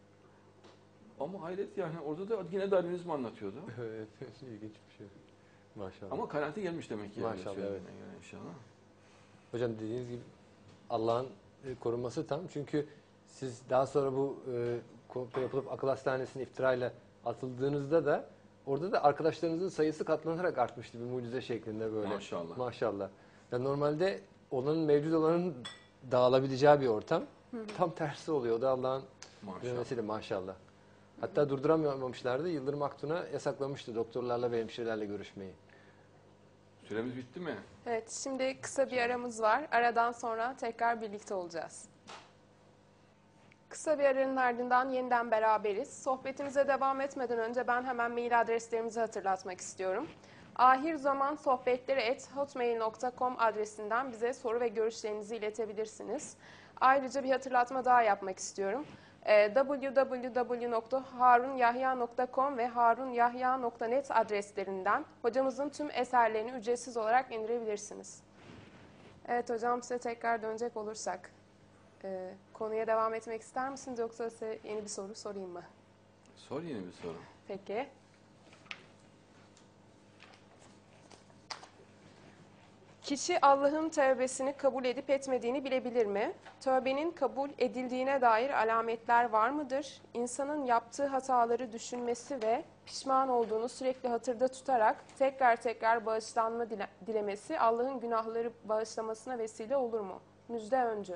Ama hayret yani orada da yine Darwinizmi anlatıyordu. Evet, ilginç bir şey. Maşallah. Ama kanaati gelmiş demek ki. Maşallah, öyle evet. göre inşallah. Hocam dediğiniz gibi Allah'ın e, korunması tam. Çünkü siz daha sonra bu e, komplo yapılıp akıl hastanesine iftirayla atıldığınızda da orada da arkadaşlarınızın sayısı katlanarak artmıştı bir mucize şeklinde böyle. Maşallah. Maşallah. Yani normalde olanın mevcut olanın dağılabileceği bir ortam. Tam tersi oluyor. O da Allah'ın Maşallah. vermesiyle maşallah. Hatta durduramamışlardı. Yıldırım Aktun'a yasaklamıştı doktorlarla ve hemşirelerle görüşmeyi. Süremiz bitti mi? Evet, şimdi kısa bir aramız var. Aradan sonra tekrar birlikte olacağız. Kısa bir aranın ardından yeniden beraberiz. Sohbetimize devam etmeden önce ben hemen mail adreslerimizi hatırlatmak istiyorum. ahirzamansohbetleri at hotmail nokta com adresinden bize soru ve görüşlerinizi iletebilirsiniz. Ayrıca bir hatırlatma daha yapmak istiyorum. double-u double-u double-u nokta harunyahya nokta com ve harunyahya nokta net adreslerinden hocamızın tüm eserlerini ücretsiz olarak indirebilirsiniz. Evet hocam, size tekrar dönecek olursak e, konuya devam etmek ister misiniz yoksa size yeni bir soru sorayım mı? Sor yine bir soru. Peki. Kişi Allah'ın tövbesini kabul edip etmediğini bilebilir mi? Tövbenin kabul edildiğine dair alametler var mıdır? İnsanın yaptığı hataları düşünmesi ve pişman olduğunu sürekli hatırda tutarak tekrar tekrar bağışlanma dile dilemesi Allah'ın günahları bağışlamasına vesile olur mu? Müjde öncü.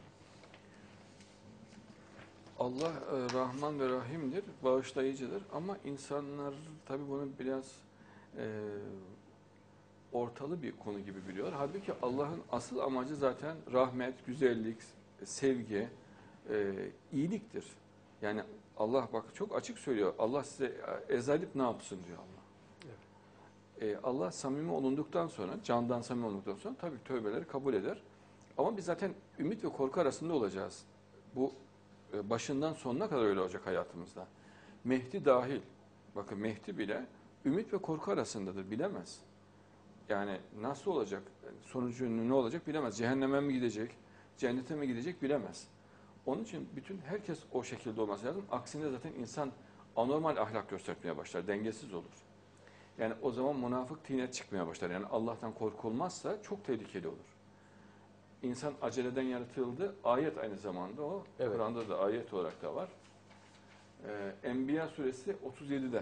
Allah e, Rahman ve Rahim'dir, bağışlayıcıdır ama insanlar tabii bunu biraz e, ortalı bir konu gibi biliyor. Halbuki Allah'ın asıl amacı zaten rahmet, güzellik, sevgi, e, iyiliktir. Yani Allah bak çok açık söylüyor. Allah size ezalip ne yapsın diyor Allah. E, Allah samimi olunduktan sonra, candan samimi olunduktan sonra tabii tövbeleri kabul eder. Ama biz zaten ümit ve korku arasında olacağız. Bu e, başından sonuna kadar öyle olacak hayatımızda. Mehdi dahil. Bakın Mehdi bile ümit ve korku arasındadır, bilemez. Yani nasıl olacak, sonucu ne olacak bilemez. Cehenneme mi gidecek, cennete mi gidecek bilemez. Onun için bütün herkes o şekilde olması lazım. Aksine zaten insan anormal ahlak göstermeye başlar, dengesiz olur. Yani o zaman münafık tinet çıkmaya başlar. Yani Allah'tan korkulmazsa çok tehlikeli olur. İnsan aceleden yaratıldı. Ayet aynı zamanda o. Evet. Kur'an'da da ayet olarak da var. Ee, Enbiya suresi otuz yedide.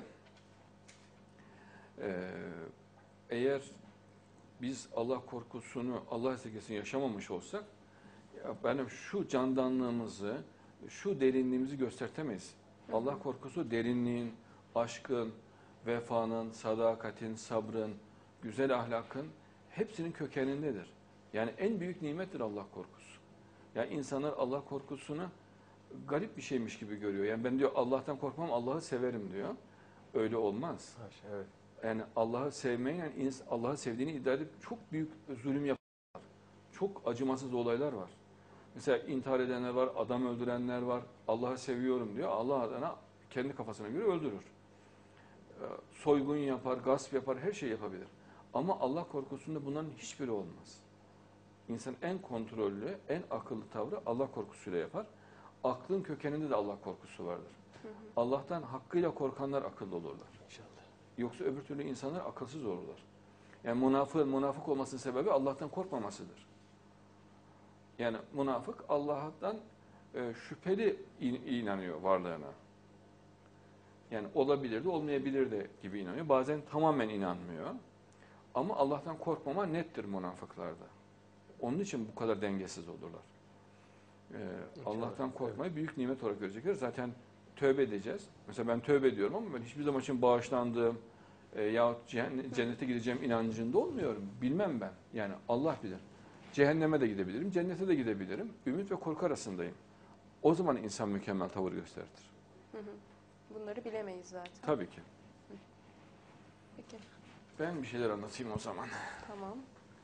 Ee, eğer biz Allah korkusunu, Allah sevgisini yaşamamış olsak, ya benim şu candanlığımızı, şu derinliğimizi göstertemeyiz. Hı hı. Allah korkusu derinliğin, aşkın, vefanın, sadakatin, sabrın, güzel ahlakın hepsinin kökenindedir. Yani en büyük nimettir Allah korkusu. Yani insanlar Allah korkusunu garip bir şeymiş gibi görüyor. Yani ben diyor Allah'tan korkmam, Allah'ı severim diyor. Öyle olmaz. Evet. Yani Allah'ı sevmeyen, yani Allah'ı sevdiğini iddia edip çok büyük zulüm yapanlar, çok acımasız olaylar var. Mesela intihar edenler var, adam öldürenler var. Allah'ı seviyorum diyor. Allah adına kendi kafasına göre öldürür. Soygun yapar, gasp yapar, her şey yapabilir. Ama Allah korkusunda bunların hiçbiri olmaz. İnsan en kontrollü, en akıllı tavrı Allah korkusuyla yapar. Aklın kökeninde de Allah korkusu vardır. Hı hı. Allah'tan hakkıyla korkanlar akıllı olurlar. İnşallah. Yoksa öbür türlü insanlar akılsız olurlar. Yani münafığın münafık olmasının sebebi Allah'tan korkmamasıdır. Yani münafık Allah'tan e, şüpheli in, inanıyor varlığına. Yani olabilir de olmayabilir de gibi inanıyor. Bazen tamamen inanmıyor. Ama Allah'tan korkmama nettir münafıklarda. Onun için bu kadar dengesiz olurlar. Ee, Allah'tan korkmayı büyük nimet olarak görecekler. Zaten tövbe edeceğiz. Mesela ben tövbe ediyorum ama ben hiçbir zaman için bağışlandığım e, yahut cennete gideceğim inancında olmuyorum. Bilmem ben. Yani Allah bilir. Cehenneme de gidebilirim, cennete de gidebilirim. Ümit ve korku arasındayım. O zaman insan mükemmel tavır gösterir. Hı hı. Bunları bilemeyiz zaten. Tabii ki. Hı. Peki. Ben bir şeyler anlatayım o zaman. Tamam.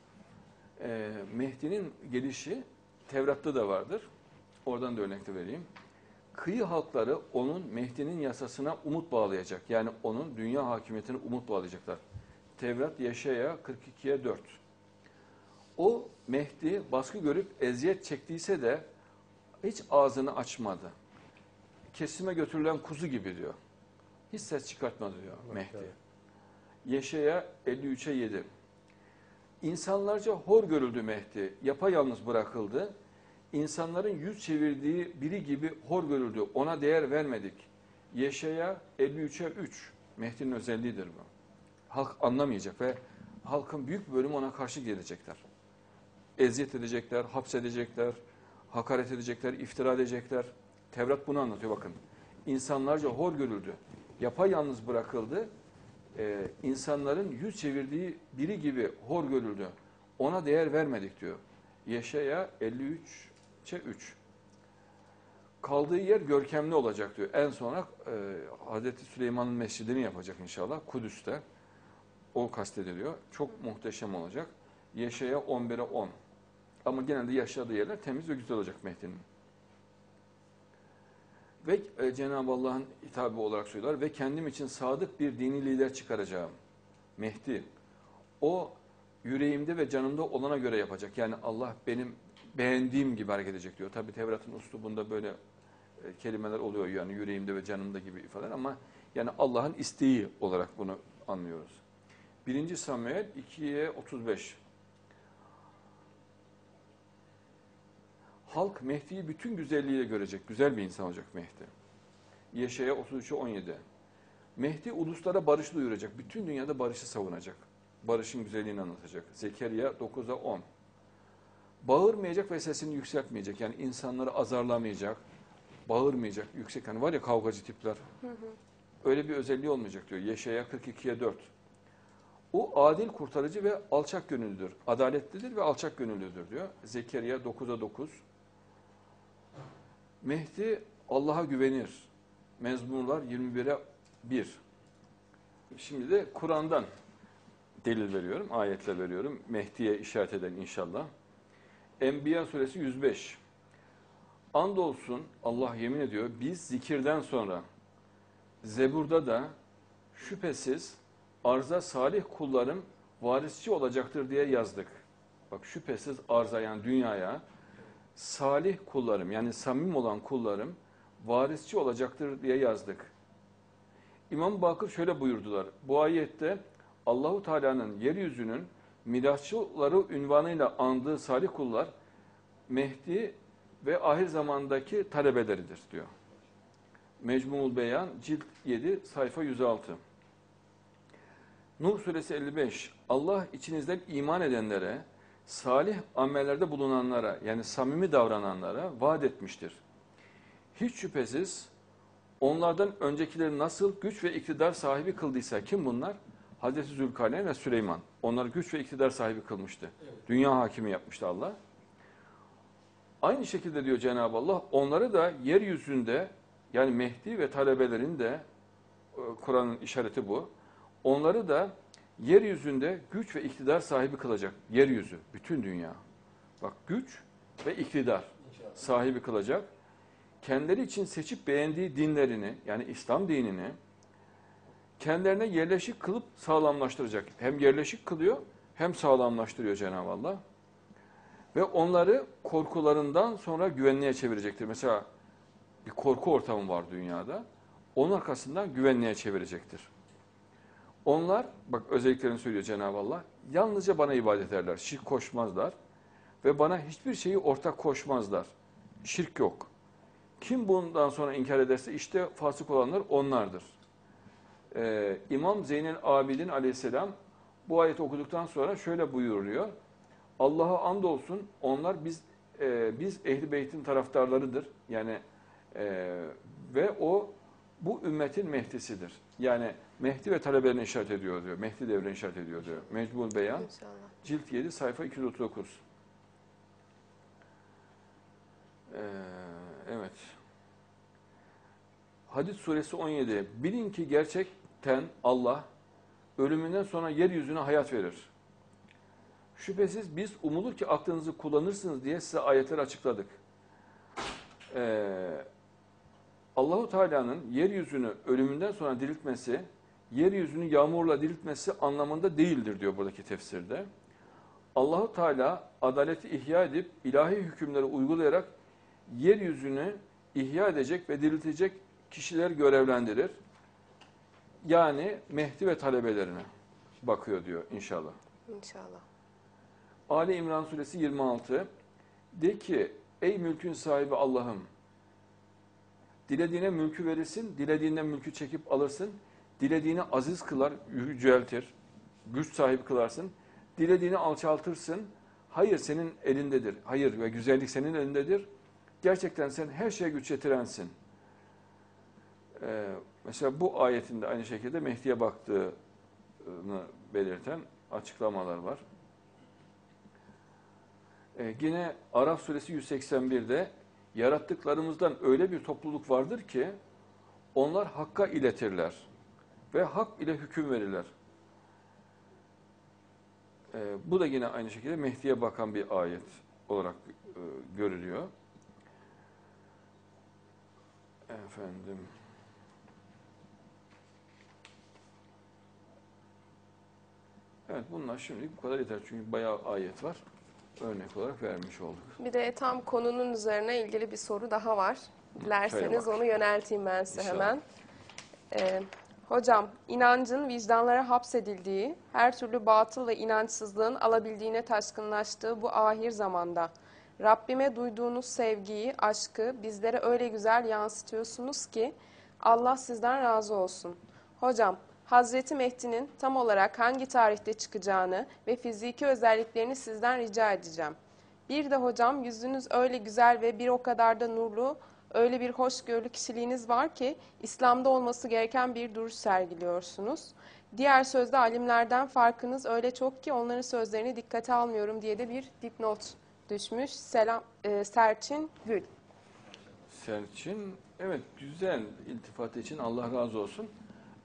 Ee, Mehdi'nin gelişi Tevrat'ta da vardır. Oradan da örnek de vereyim. Kıyı halkları onun Mehdi'nin yasasına umut bağlayacak. Yani onun dünya hakimiyetine umut bağlayacaklar. Tevrat Yeşaya kırk ikiye dört. O Mehdi baskı görüp eziyet çektiyse de hiç ağzını açmadı. Kesime götürülen kuzu gibi diyor. Hiç ses çıkartmadı diyor Mehdi. Yeşaya elli üçe yedi. İnsanlarca hor görüldü Mehdi, yapayalnız bırakıldı. İnsanların yüz çevirdiği biri gibi hor görüldü, ona değer vermedik. Yeşaya elli üçe üç. Mehdi'nin özelliğidir bu. Halk anlamayacak ve halkın büyük bir bölümü ona karşı gelecekler. Eziyet edecekler, hapsedecekler, hakaret edecekler, iftira edecekler. Tevrat bunu anlatıyor bakın. İnsanlarca hor görüldü, yapayalnız bırakıldı. Ee, insanların yüz çevirdiği biri gibi hor görüldü. Ona değer vermedik diyor. Yeşaya elli üçe üç. Kaldığı yer görkemli olacak diyor. En sonra e, Hazreti Süleyman'ın mescidini yapacak inşallah Kudüs'te. O kastediliyor. Çok muhteşem olacak. Yeşaya on bire on. Ama genelde yaşadığı yerler temiz ve güzel olacak Mehdi'nin. Ve e, Cenab-ı Allah'ın hitabı olarak söylüyorlar. Ve kendim için sadık bir dini lider çıkaracağım. Mehdi. O yüreğimde ve canımda olana göre yapacak. Yani Allah benim beğendiğim gibi hareket edecek diyor. Tabi Tevrat'ın üslubunda böyle e, kelimeler oluyor. Yani yüreğimde ve canımda gibi ifadeler ama yani Allah'ın isteği olarak bunu anlıyoruz. birinci Samuel ikiye otuz beş. Halk Mehdi'yi bütün güzelliğiyle görecek. Güzel bir insan olacak Mehdi. Yeşaya otuz üçe on yedi. Mehdi uluslara barış duyuracak. Bütün dünyada barışı savunacak. Barışın güzelliğini anlatacak. Zekeriya dokuza on. Bağırmayacak ve sesini yükseltmeyecek. Yani insanları azarlamayacak. Bağırmayacak. Yüksek hani var ya kavgacı tipler. Hı hı. Öyle bir özelliği olmayacak diyor. Yeşaya kırk ikiye dört. O adil kurtarıcı ve alçak gönüllüdür. Adaletlidir ve alçak gönüllüdür diyor. Zekeriya dokuza dokuz. Mehdi Allah'a güvenir. Mezmurlar yirmi bire bir. Şimdi de Kur'an'dan delil veriyorum, ayetle veriyorum. Mehdi'ye işaret eden inşallah. Enbiya suresi yüz beş. Andolsun Allah yemin ediyor, biz zikirden sonra Zebur'da da şüphesiz arza salih kullarım varisçi olacaktır diye yazdık. Bak şüphesiz arza yani dünyaya salih kullarım yani samim olan kullarım varisçi olacaktır diye yazdık. İmam Bakır şöyle buyurdular. Bu ayette Allahu Teala'nın yeryüzünün mirasçıları ünvanıyla andığı salih kullar Mehdi ve ahir zamandaki talebeleridir diyor. Mecmu'l Beyan cilt yedi sayfa yüz altı. Nur suresi elli beş. Allah içinizden iman edenlere, salih amellerde bulunanlara yani samimi davrananlara vaat etmiştir. Hiç şüphesiz onlardan öncekileri nasıl güç ve iktidar sahibi kıldıysa kim bunlar? Hazreti Zülkarneyn ve Süleyman. Onları güç ve iktidar sahibi kılmıştı. Evet. Dünya hakimi yapmıştı Allah. Aynı şekilde diyor Cenab-ı Allah onları da yeryüzünde yani Mehdi ve talebelerin de Kur'an'ın işareti bu. Onları da yeryüzünde güç ve iktidar sahibi kılacak. Yeryüzü, bütün dünya. Bak güç ve iktidar İnşallah. sahibi kılacak. Kendileri için seçip beğendiği dinlerini yani İslam dinini kendilerine yerleşik kılıp sağlamlaştıracak. Hem yerleşik kılıyor hem sağlamlaştırıyor Cenab-ı Allah. Ve onları korkularından sonra güvenliğe çevirecektir. Mesela bir korku ortamı var dünyada. Onun arkasından güvenliğe çevirecektir. Onlar, bak özelliklerini söylüyor Cenab-ı Allah, yalnızca bana ibadet ederler, şirk koşmazlar ve bana hiçbir şeyi ortak koşmazlar. Şirk yok. Kim bundan sonra inkar ederse işte fasık olanlar onlardır. Ee, İmam Zeynel Abidin aleyhisselam bu ayeti okuduktan sonra şöyle buyuruyor. Allah'a andolsun onlar biz e, biz Ehl-i Beyt'in taraftarlarıdır. Yani e, ve o bu ümmetin Mehdi'sidir. Yani Mehdi ve talebelerini işaret ediyor diyor. Mehdi devrini işaret ediyor diyor. Mecmu'l Beyan İnşallah. cilt yedi sayfa iki yüz otuz dokuz. Ee, evet. Hadid suresi on yedi. Bilin ki gerçekten Allah ölümünden sonra yeryüzüne hayat verir. Şüphesiz biz umulur ki aklınızı kullanırsınız diye size ayetleri açıkladık. Ee, Allahu Teala'nın yeryüzünü ölümünden sonra diriltmesi, yeryüzünü yağmurla diriltmesi anlamında değildir diyor buradaki tefsirde. Allahu Teala adaleti ihya edip ilahi hükümleri uygulayarak yeryüzünü ihya edecek ve diriltecek kişiler görevlendirir. Yani Mehdi ve talebelerine bakıyor diyor inşallah. İnşallah. Ali İmran suresi yirmi altı. De ki ey mülkün sahibi Allah'ım, dilediğine mülkü verirsin, dilediğinden mülkü çekip alırsın, dilediğini aziz kılar, yüceltir, güç sahibi kılarsın, dilediğini alçaltırsın, hayır senin elindedir, hayır ve güzellik senin elindedir, gerçekten sen her şeye güç yetirensin. Ee, mesela bu ayetinde aynı şekilde Mehdi'ye baktığını belirten açıklamalar var. Ee, yine Araf suresi yüz seksen bir'de yarattıklarımızdan öyle bir topluluk vardır ki onlar hakka iletirler ve hak ile hüküm verirler. Ee, bu da yine aynı şekilde Mehdi'ye bakan bir ayet olarak e, görülüyor. Efendim. Evet bunlar şimdilik bu kadar yeter çünkü bayağı ayet var. Örnek olarak vermiş olduk. Bir de tam konunun üzerine ilgili bir soru daha var. Dilerseniz onu yönelteyim ben size İnşallah. hemen. Ee, hocam, inancın vicdanlara hapsedildiği, her türlü batıl ve inançsızlığın alabildiğine taşkınlaştığı bu ahir zamanda Rabbime duyduğunuz sevgiyi, aşkı bizlere öyle güzel yansıtıyorsunuz ki Allah sizden razı olsun. Hocam, Hazreti Mehdi'nin tam olarak hangi tarihte çıkacağını ve fiziki özelliklerini sizden rica edeceğim. Bir de hocam yüzünüz öyle güzel ve bir o kadar da nurlu, öyle bir hoşgörülü kişiliğiniz var ki İslam'da olması gereken bir duruş sergiliyorsunuz. Diğer sözde alimlerden farkınız öyle çok ki onların sözlerini dikkate almıyorum diye de bir dipnot düşmüş. Selam, e, Serçin Gül. Serçin, evet güzel iltifatı için Allah razı olsun.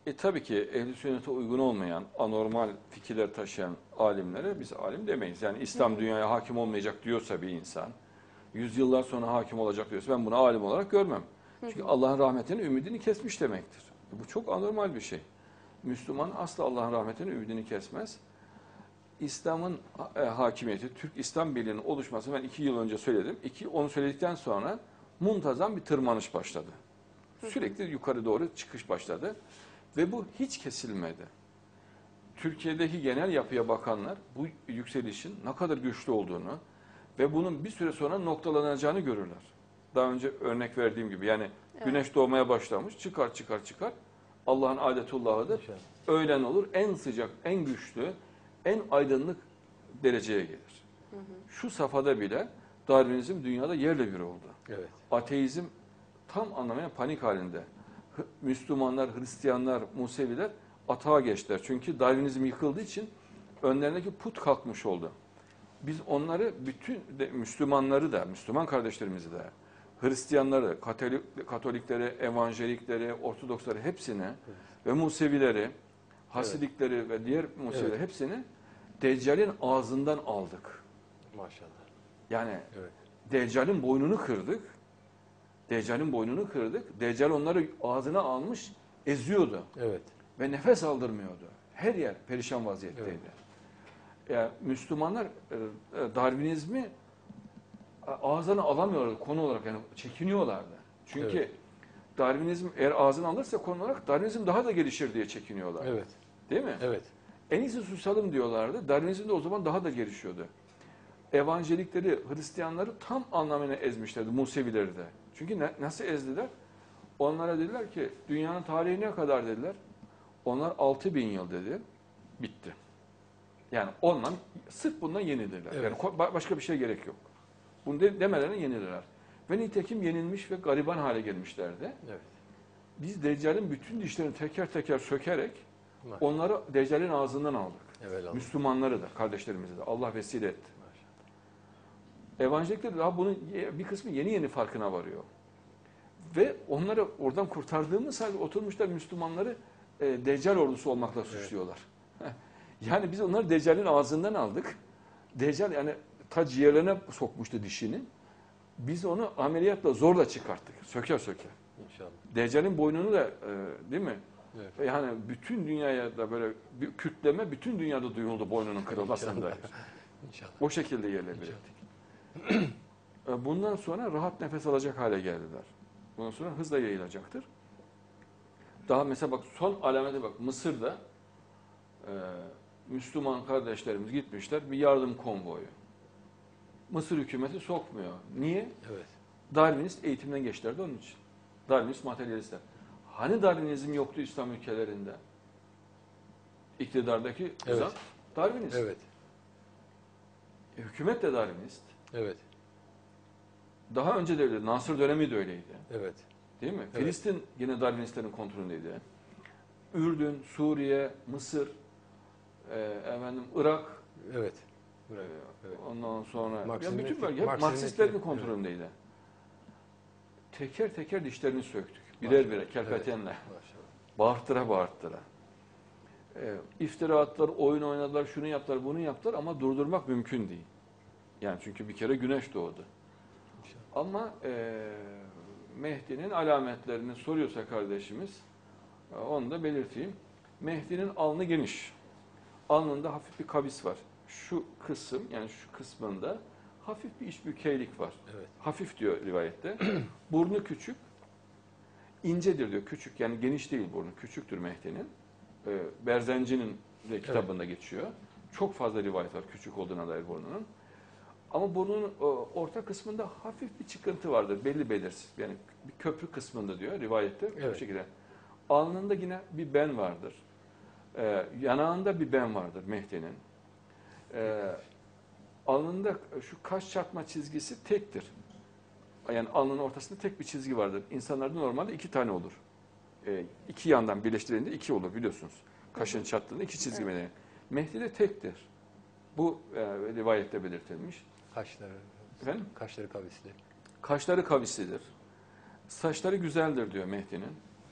E tabii ki ehli sünnete uygun olmayan, anormal fikirler taşıyan alimlere biz alim demeyiz. Yani İslam Hı hı. dünyaya hakim olmayacak diyorsa bir insan, yüzyıllar sonra hakim olacak diyorsa ben bunu alim olarak görmem. Çünkü Allah'ın rahmetinin ümidini kesmiş demektir. Bu çok anormal bir şey. Müslüman asla Allah'ın rahmetinin ümidini kesmez. İslam'ın e, hakimiyeti, Türk İslam Birliği'nin oluşması ben iki yıl önce söyledim. İki, onu söyledikten sonra muntazam bir tırmanış başladı. Sürekli yukarı doğru çıkış başladı. Ve bu hiç kesilmedi. Türkiye'deki genel yapıya bakanlar bu yükselişin ne kadar güçlü olduğunu ve bunun bir süre sonra noktalanacağını görürler. Daha önce örnek verdiğim gibi yani Evet. güneş doğmaya başlamış, çıkar çıkar çıkar. Allah'ın adetullahıdır. İnşallah. Öğlen olur, en sıcak, en güçlü, en aydınlık dereceye gelir. Hı hı. Şu safhada bile Darwinizm dünyada yerle bir oldu. Evet. Ateizm tam anlamıyla panik halinde. Hı- Müslümanlar, Hristiyanlar, Museviler atağa geçtiler. Çünkü Darwinizm yıkıldığı için önlerindeki put kalkmış oldu. Biz onları, bütün de, Müslümanları da, Müslüman kardeşlerimizi de, Hristiyanları, Katolik, Katolikleri, Evangelikleri, Ortodoksları hepsini ve Musevileri, Hasilikleri ve diğer Musevileri Evet. hepsini Deccal'in ağzından aldık. Maşallah. Yani Evet. Deccal'in boynunu kırdık. Deccal'in boynunu kırdık. Deccal onları ağzına almış, eziyordu Evet. ve nefes aldırmıyordu. Her yer perişan vaziyetteydi. Evet. Yani Müslümanlar e, e, Darwinizmi e, ağzına alamıyorlardı konu olarak, yani çekiniyorlardı. Çünkü Evet. Darwinizm eğer ağzına alırsa konu olarak Darwinizm daha da gelişir diye çekiniyorlar. Evet. Değil mi? Evet. En iyisi susalım diyorlardı. Darwinizm de o zaman daha da gelişiyordu. Evangelikleri, Hristiyanları tam anlamıyla ezmişlerdi, Musevileri de. Çünkü ne, nasıl ezdiler? Onlara dediler ki dünyanın tarihi ne kadar dediler. Onlar altı bin yıl dedi. Bitti. Yani ondan, sırf bundan yenildiler. Evet. Yani ko- başka bir şey gerek yok. Bunu de, demelerine yenildiler. Ve nitekim yenilmiş ve gariban hale gelmişlerdi. Evet. Biz Deccal'in bütün dişlerini teker teker sökerek Maşallah. onları Deccal'in ağzından aldık. Evelallah. Müslümanları da, kardeşlerimizi de Allah vesile etti. Maşallah. Evangelikler daha bunun bir kısmı yeni yeni farkına varıyor. Ve onları oradan kurtardığımız halde oturmuşlar Müslümanları e, Deccal ordusu olmakla suçluyorlar. Yani biz onları Deccal'in ağzından aldık. Deccal yani ta ciğerlerine sokmuştu dişini. Biz onu ameliyatla zorla çıkarttık. Söke söke. İnşallah. Deccal'in boynunu da e, değil mi? Evet. Yani bütün dünyaya da böyle bir kütleme bütün dünyada duyuldu boynunun kırılmasına dair. İnşallah. O şekilde yerle bir ettik. E, Bundan sonra rahat nefes alacak hale geldiler. Bundan sonra hızla yayılacaktır. Daha mesela bak son alamete bak Mısır'da e, Müslüman kardeşlerimiz gitmişler bir yardım konvoyu. Mısır hükümeti sokmuyor. Niye? Evet. Darwinist eğitimden geçtiler de onun için. Darwinist materyalistler. Hani Darwinizm yoktu İslam ülkelerinde? İktidardaki Evet. zat Darwinist. Evet. E, hükümet de Darwinist. Evet. Daha önce de öyle. Nasır dönemi de öyleydi. Evet. Değil mi? Evet. Filistin yine Darwinistlerin kontrolündeydi. Ürdün, Suriye, Mısır, e, efendim Irak, Evet. e, Evet. ondan sonra ya Marksizmin bütün etki- bölge hep Marksizmin Marksistlerin etki- kontrolündeydi. Teker teker dişlerini söktük. Birer Maşallah. birer, kerpetenle. Maşallah. Bağırtıra bağırtıra. E, iftira attılar, oyun oynadılar, şunu yaptılar, bunu yaptılar ama durdurmak mümkün değil. Yani çünkü bir kere güneş doğdu. İnşallah. Ama e, Mehdi'nin alametlerini soruyorsa kardeşimiz, e, onu da belirteyim. Mehdi'nin alnı geniş. Alnında hafif bir kavis var. Şu kısım, yani şu kısmında hafif bir iç bükeylik var. Evet. Hafif diyor rivayette. Burnu küçük, incedir diyor. Küçük, yani geniş değil burnu. Küçüktür Mehdi'nin. E, Berzenci'nin de kitabında geçiyor. Çok fazla rivayet var küçük olduğuna dair burnunun. Ama burnunun o, orta kısmında hafif bir çıkıntı vardır. Belli belirsiz. Yani bir köprü kısmında diyor rivayette. Bu Evet. şekilde. Alnında yine bir ben vardır. Ee, yanağında bir ben vardır Mehdi'nin. Ee, alnında şu kaş çatma çizgisi tektir. Yani alnının ortasında tek bir çizgi vardır. İnsanlarda normalde iki tane olur. Ee, iki yandan birleştirildiğinde iki olur biliyorsunuz. Kaşın çattığında iki çizgi Evet. meydana. Mehdi'de tektir. Bu e, rivayette belirtilmiş. Kaşları. Efendim? Kaşları kavisli. Kaşları kavislidir. Saçları güzeldir diyor Mehdi'nin.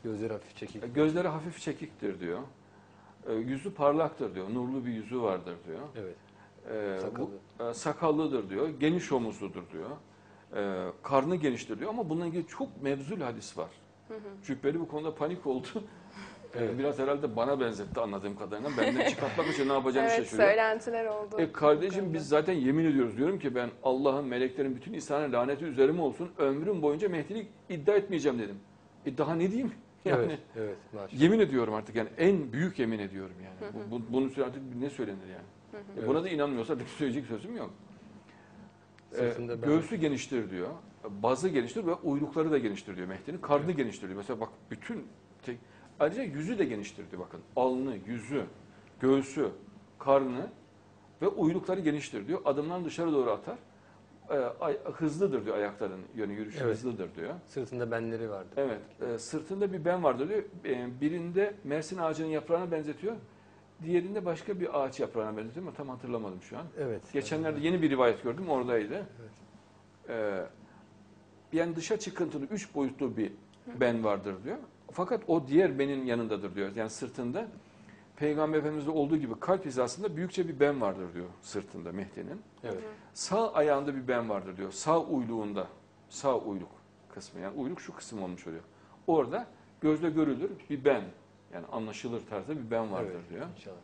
Gözleri hafif çekik. Gözleri hafif çekiktir diyor. E, yüzü parlaktır diyor. Nurlu bir yüzü vardır diyor. Evet. E, Sakallı. Bu, e, sakallıdır diyor. Geniş omuzludur diyor. E, karnı geniştir diyor ama bununla ilgili çok mevzul hadis var. Hı hı. Cübbeli bu konuda panik oldu. Evet. Biraz herhalde bana benzetti anladığım kadarıyla. Benden çıkartmak için ne yapacağını Evet, şaşırıyor. söylentiler oldu. E kardeşim biz zaten yemin ediyoruz diyorum ki ben Allah'ın, meleklerin, bütün insanların laneti üzerime olsun. Ömrüm boyunca Mehdi'lik iddia etmeyeceğim dedim. E daha ne diyeyim? Yani Evet, evet. Maşallah. yemin ediyorum artık yani en büyük yemin ediyorum yani. Hı hı. Bu, bu, bunun üstüne artık ne söylenir yani? Hı hı. E Evet. buna da inanmıyorsa artık söyleyecek sözüm yok. E, Sırtında ben- göğsü geniştir diyor. Bazı geniştir ve uylukları da geniştir diyor Mehdi'nin. Karnı Evet. geniştir diyor. Mesela bak bütün tek, ayrıca yüzü de geniştir diyor bakın. Alnı, yüzü, göğsü, karnı ve uylukları geniştir diyor. Adımlarını dışarı doğru atar. E, ay, hızlıdır diyor ayakların yönü, yürüyüşü Evet. hızlıdır diyor. Sırtında benleri vardı. Evet, e, sırtında bir ben vardır diyor. E, birinde Mersin ağacının yaprağına benzetiyor. Diğerinde başka bir ağaç yaprağına benzetiyor ama tam hatırlamadım şu an. Evet. Geçenlerde yeni bir rivayet gördüm, oradaydı. Evet. E, yani dışa çıkıntılı, üç boyutlu bir ben vardır diyor. Fakat o diğer benin yanındadır diyor. Yani sırtında Peygamber Efendimiz'de olduğu gibi kalp hizasında büyükçe bir ben vardır diyor sırtında Mehdi'nin. Evet. Sağ ayağında bir ben vardır diyor. Sağ uyluğunda, sağ uyluk kısmı yani uyluk şu kısım olmuş oluyor. Orada gözle görülür bir ben yani anlaşılır tarzda bir ben vardır Evet, diyor. İnşallah.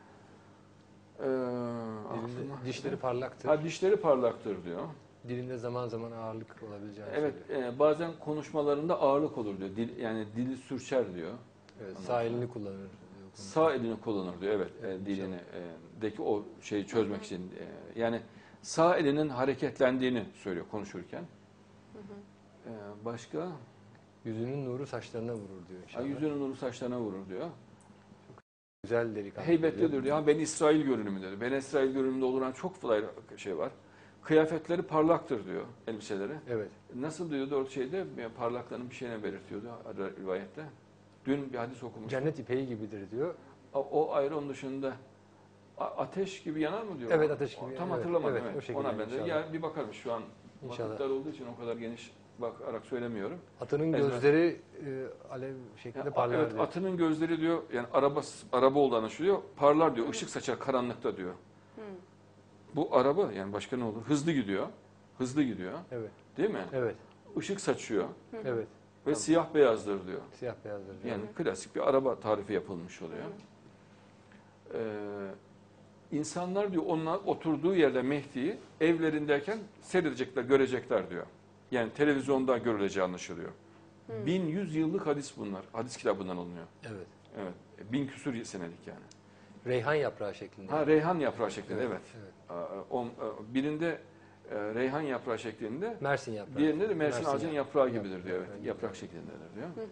Ee, Dilinde, aklıma- dişleri parlaktır. Ha, dişleri parlaktır diyor. Dilinde zaman zaman ağırlık olabileceğini Evet, söylüyor. e, bazen konuşmalarında ağırlık olur diyor. Dil, yani dili sürçer diyor. Evet, sağ elini kullanır. diyor. Sağ elini kullanır diyor. Evet, e, dilini e, deki o şeyi çözmek için. E, yani sağ elinin hareketlendiğini söylüyor konuşurken. E, başka? Yüzünün nuru saçlarına vurur diyor Ha, inşallah. yüzünün nuru saçlarına vurur diyor. Güzel delikanlı. Heybetlidir diyor. Ha, ben İsrail görünümü dedi. Ben İsrail görünümünde olunan çok fazla şey var. Kıyafetleri parlaktır diyor elbiseleri. Evet. Nasıl diyordu orada şeyde parlaklığının bir şeyine belirtiyordu rivayette. Dün bir hadis okumuştum. Cennet ipeği gibidir diyor. O, o ayrı onun dışında a- ateş gibi yanar mı diyor? Evet, ateş gibi. Tam Evet, hatırlamadım. evet, Evet, o şekilde ona benzer. inşallah. Ya bir bakarım şu an. İnşallah. Vakitler olduğu için o kadar geniş bakarak söylemiyorum. Atının Evet. gözleri e, alev şeklinde Yani, parlar evet, diyor. atının gözleri diyor yani araba araba olduğu anlaşılıyor. Parlar diyor. Işık saçar karanlıkta diyor. Hı. Bu araba yani başka ne olur? Hızlı gidiyor. Hızlı gidiyor. Evet. Değil mi? Evet. Işık saçıyor Evet. ve Tamam. siyah beyazdır diyor. Siyah beyazdır diyor. Yani klasik bir araba tarifi yapılmış oluyor. Ee, insanlar diyor onlar oturduğu yerde Mehdi'yi evlerindeyken seyredecekler, görecekler diyor. Yani televizyonda görüleceği anlaşılıyor. Hı. bin yüz yıllık hadis bunlar. Hadis kitabından alınıyor. Evet. Evet. Bin küsur senelik yani. Reyhan yaprağı şeklinde. Ha reyhan yaprağı şeklinde evet. Evet. Aa, o, e, birinde e, reyhan yaprağı şeklinde, Mersin yaprağı. diğerinde de Mersin, Mersin ağacının yaprağı. yaprağı gibidir diyor. Evet. Yaprak. Yaprak şeklindedir diyor. Hı hı.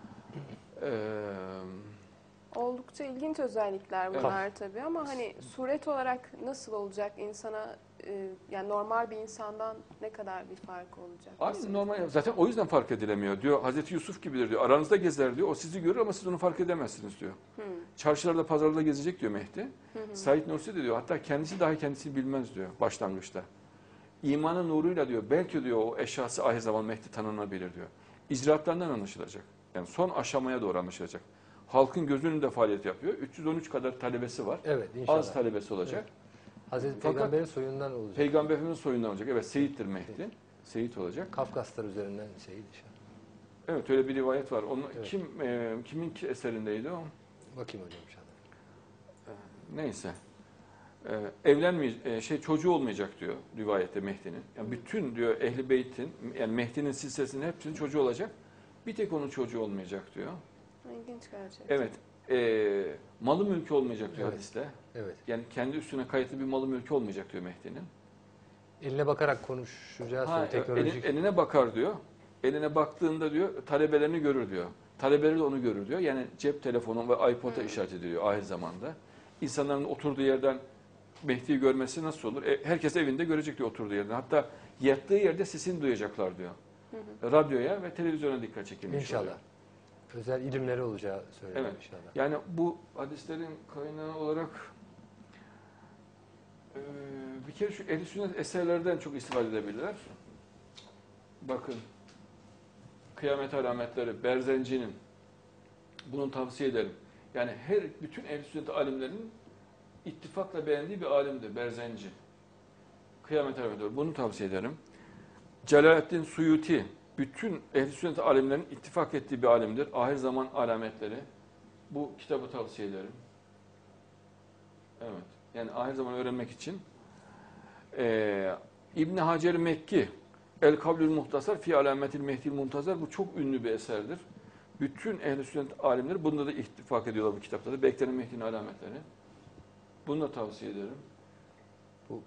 Ee, Oldukça ilginç özellikler bunlar tabii ama hani suret olarak nasıl olacak insana e, yani normal bir insandan ne kadar bir fark olacak? Abi Nasıl? normal zaten o yüzden fark edilemiyor diyor. Hazreti Yusuf gibidir diyor. Aranızda gezer diyor. O sizi görür ama siz onu fark edemezsiniz diyor. Hı. Çarşılarda, pazarlarda gezecek diyor Mehdi. Hı hı. Said Nursi de diyor. Hatta kendisi dahi kendisini bilmez diyor başlangıçta. İmanın nuruyla diyor. Belki diyor o eşyası ahir zaman Mehdi tanınabilir diyor. İcraatlarından anlaşılacak. Yani son aşamaya doğru anlaşılacak. Halkın gözünün önünde faaliyet yapıyor. üç yüz on üç kadar talebesi var. Evet inşallah. Az talebesi olacak. Hazreti Fakat- Peygamber'in soyundan olacak. Peygamber Efendimiz soyundan olacak. Evet Seyit'tir Mehdi. Seyit olacak. Kafkaslar üzerinden şeydi inşallah. Evet öyle bir rivayet var. Onun Evet. kim e, kimin ki eserindeydi o? Bakayım hocam inşallah. Neyse. Ee, evlenmeyecek, e, şey çocuğu olmayacak diyor rivayette Mehdi'nin. Yani bütün diyor Ehli Beyt'in, yani Mehdi'nin silsilesinin hepsinin çocuğu olacak. Bir tek onun çocuğu olmayacak diyor. İlginç gerçekten. Evet. E, malı mülkü olmayacak diyor Evet. hadiste. Evet. Yani kendi üstüne kayıtlı bir malı mülkü olmayacak diyor Mehdi'nin. Eline bakarak konuşacağı Ha, söylüyor. Teknolojik. elin- eline bakar diyor. Eline baktığında diyor talebelerini görür diyor. Talebeleri de onu görür diyor. Yani cep telefonu ve iPod'a Hı. işaret ediliyor ahir zamanda. İnsanların oturduğu yerden Mehdi'yi görmesi nasıl olur? E, herkes evinde görecek diyor oturduğu yerden. Hatta yattığı yerde sesini duyacaklar diyor. Hı hı. Radyoya ve televizyona dikkat çekilmiş İnşallah. oluyor. Özel ilimleri olacağı söyleniyor Evet. inşallah. Yani bu hadislerin kaynağı olarak e, bir kere şu ehl-i sünnet eserlerden çok istifade edebilirler. Bakın Kıyamet alametleri Berzenci'nin Bunu tavsiye ederim. Yani her bütün ehl-i sünnet alimlerinin ittifakla beğendiği bir alimdir Berzenci. Kıyamete kadar bunu tavsiye ederim. Celaleddin Suyuti bütün ehl-i sünnet alimlerin ittifak ettiği bir alimdir. Ahir zaman alametleri. Bu kitabı tavsiye ederim. Evet. Yani ahir zaman öğrenmek için. Ee, İbn Hacer Mekki El Kavlül Muhtasar fi Alametil Mehdil Muntazar, bu çok ünlü bir eserdir. Bütün ehl-i sünnet alimleri bunda da ittifak ediyorlar bu kitapta da. Beklenen Mehdi'nin alametleri. Bunu da tavsiye ederim. Bu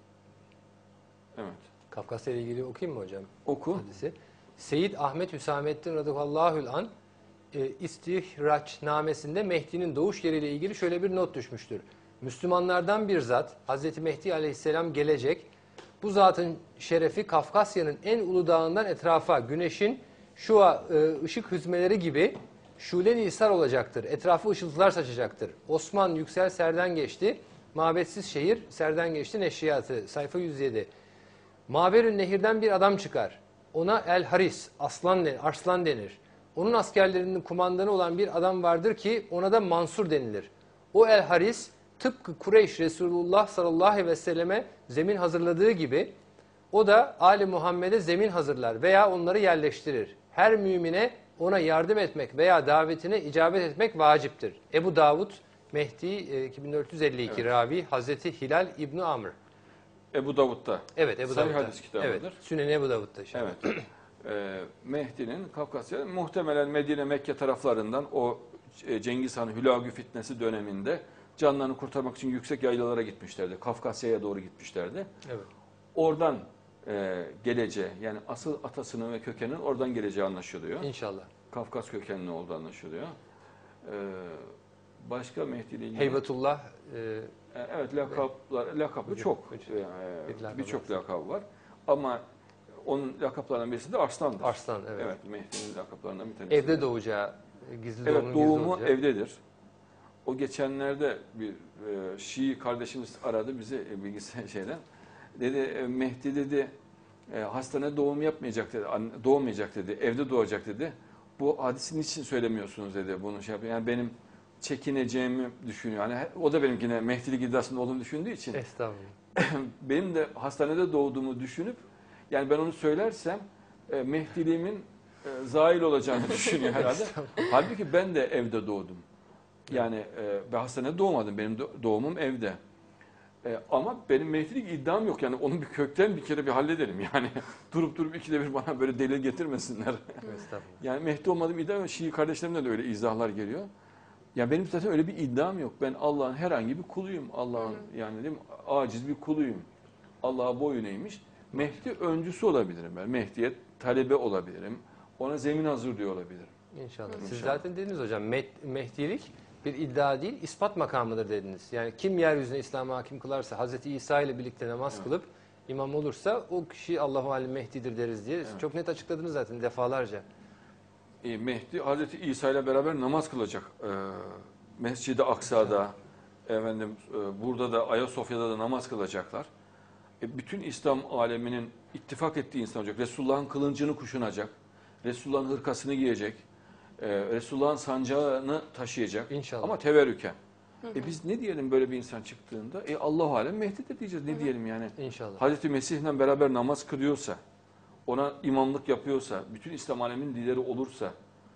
Evet. Kafkasya ile ilgili okuyayım mı hocam? Oku. Hadisi. Seyyid Ahmet Hüsamettin radıyallahu an e, istihraçnamesinde Mehdi'nin doğuş yeriyle ilgili şöyle bir not düşmüştür. Müslümanlardan bir zat Hazreti Mehdi aleyhisselam gelecek. Bu zatın şerefi Kafkasya'nın en ulu dağından etrafa güneşin şu e, ışık hüzmeleri gibi şule nisar olacaktır. Etrafı ışıltılar saçacaktır. Osman Yüksel Serden geçti. Mabetsiz şehir Serden geçti neşriyatı sayfa yüz yedi. Maberün nehirden bir adam çıkar. Ona El Haris, aslan, arslan denir. Onun askerlerinin kumandanı olan bir adam vardır ki ona da Mansur denilir. O El Haris tıpkı Kureyş Resulullah sallallahu aleyhi ve selleme zemin hazırladığı gibi o da Ali Muhammed'e zemin hazırlar veya onları yerleştirir. Her mümine ona yardım etmek veya davetine icabet etmek vaciptir. Ebu Davud, Mehdi iki bin dört yüz elli iki, evet. Ravi Hazreti Hilal İbni Amr. Ebu Davud'da. Evet, Ebu Sahih Davud'da. hadis kitabıdır. Evet, Sünen Ebu Davud'da. Işte. Evet. ee, Mehdi'nin Kafkasya, muhtemelen Medine, Mekke taraflarından o Cengiz Han Hülagü fitnesi döneminde canlarını kurtarmak için yüksek yaylalara gitmişlerdi. Kafkasya'ya doğru gitmişlerdi. Evet. Oradan e, geleceği, yani asıl atasının ve kökeninin oradan geleceği anlaşılıyor. İnşallah. Kafkas kökenli olduğu anlaşılıyor. Ee, başka Mehdi ile ilgili... Heybatullah. E, evet, lakaplar, lakapı Hücum, çok. hücum. Ee, Birçok lakabı var. Ama onun lakaplarından birisi de Arslan'dır. Arslan, evet. Evet, Mehdi'nin lakaplarından bir tanesi. Evde doğacağı, gizli evet, doğumun doğumu gizli olacağı. evdedir. O geçenlerde bir e, Şii kardeşimiz aradı bizi e, bilgisayar şeyden. Dedi e, Mehdi dedi e, hastane doğum yapmayacak dedi, doğmayacak dedi, evde doğacak dedi. Bu hadisi niçin söylemiyorsunuz dedi bunu şey yapıyor. Yani benim çekineceğimi düşünüyor. Yani o da benimkine Mehdilik iddiasında olduğunu düşündüğü için. Estağfurullah. Benim de hastanede doğduğumu düşünüp yani ben onu söylersem e, Mehdiliğimin e, zail olacağını düşünüyor herhalde. Halbuki ben de evde doğdum. Yani e, ben hastanede doğmadım. Benim doğumum evde. E, ama benim Mehdilik iddiam yok. Yani onu bir kökten bir kere bir halledelim. Yani durup durup ikide bir bana böyle delil getirmesinler. Yani Mehdi olmadığım iddia yok. Şii kardeşlerimden de öyle izahlar geliyor. Ya benim zaten öyle bir iddiam yok. Ben Allah'ın herhangi bir kuluyum. Allah'ın yani değil mi? Aciz bir kuluyum. Allah'a boyun eğmiş. Mehdi öncüsü olabilirim ben. Mehdi'ye talebe olabilirim. Ona zemin hazırlıyor olabilirim. İnşallah. İnşallah. Siz zaten dediniz hocam, Mehdilik bir iddia değil, ispat makamıdır dediniz. Yani kim yeryüzüne İslam'ı hakim kılarsa, Hazreti İsa ile birlikte namaz evet. kılıp imam olursa o kişi Allahu alem Mehdi'dir deriz diye. Evet. Çok net açıkladınız zaten defalarca. E, Mehdi Hazreti İsa ile beraber namaz kılacak. E, Mescid-i Aksa'da, efendim e, burada da Ayasofya'da da namaz kılacaklar. E, bütün İslam aleminin ittifak ettiği insan olacak. Resulullah'ın kılıncını kuşanacak. Resulullah'ın hırkasını giyecek. E, Resulullah'ın sancağını taşıyacak. İnşallah. Ama teverrüken. E biz ne diyelim böyle bir insan çıktığında? E Allahu alem Mehdi de diyeceğiz. Ne hı hı. diyelim yani? İnşallah. Hazreti Mesih'le beraber namaz kılıyorsa, ona imamlık yapıyorsa, bütün İslam aleminin lideri olursa,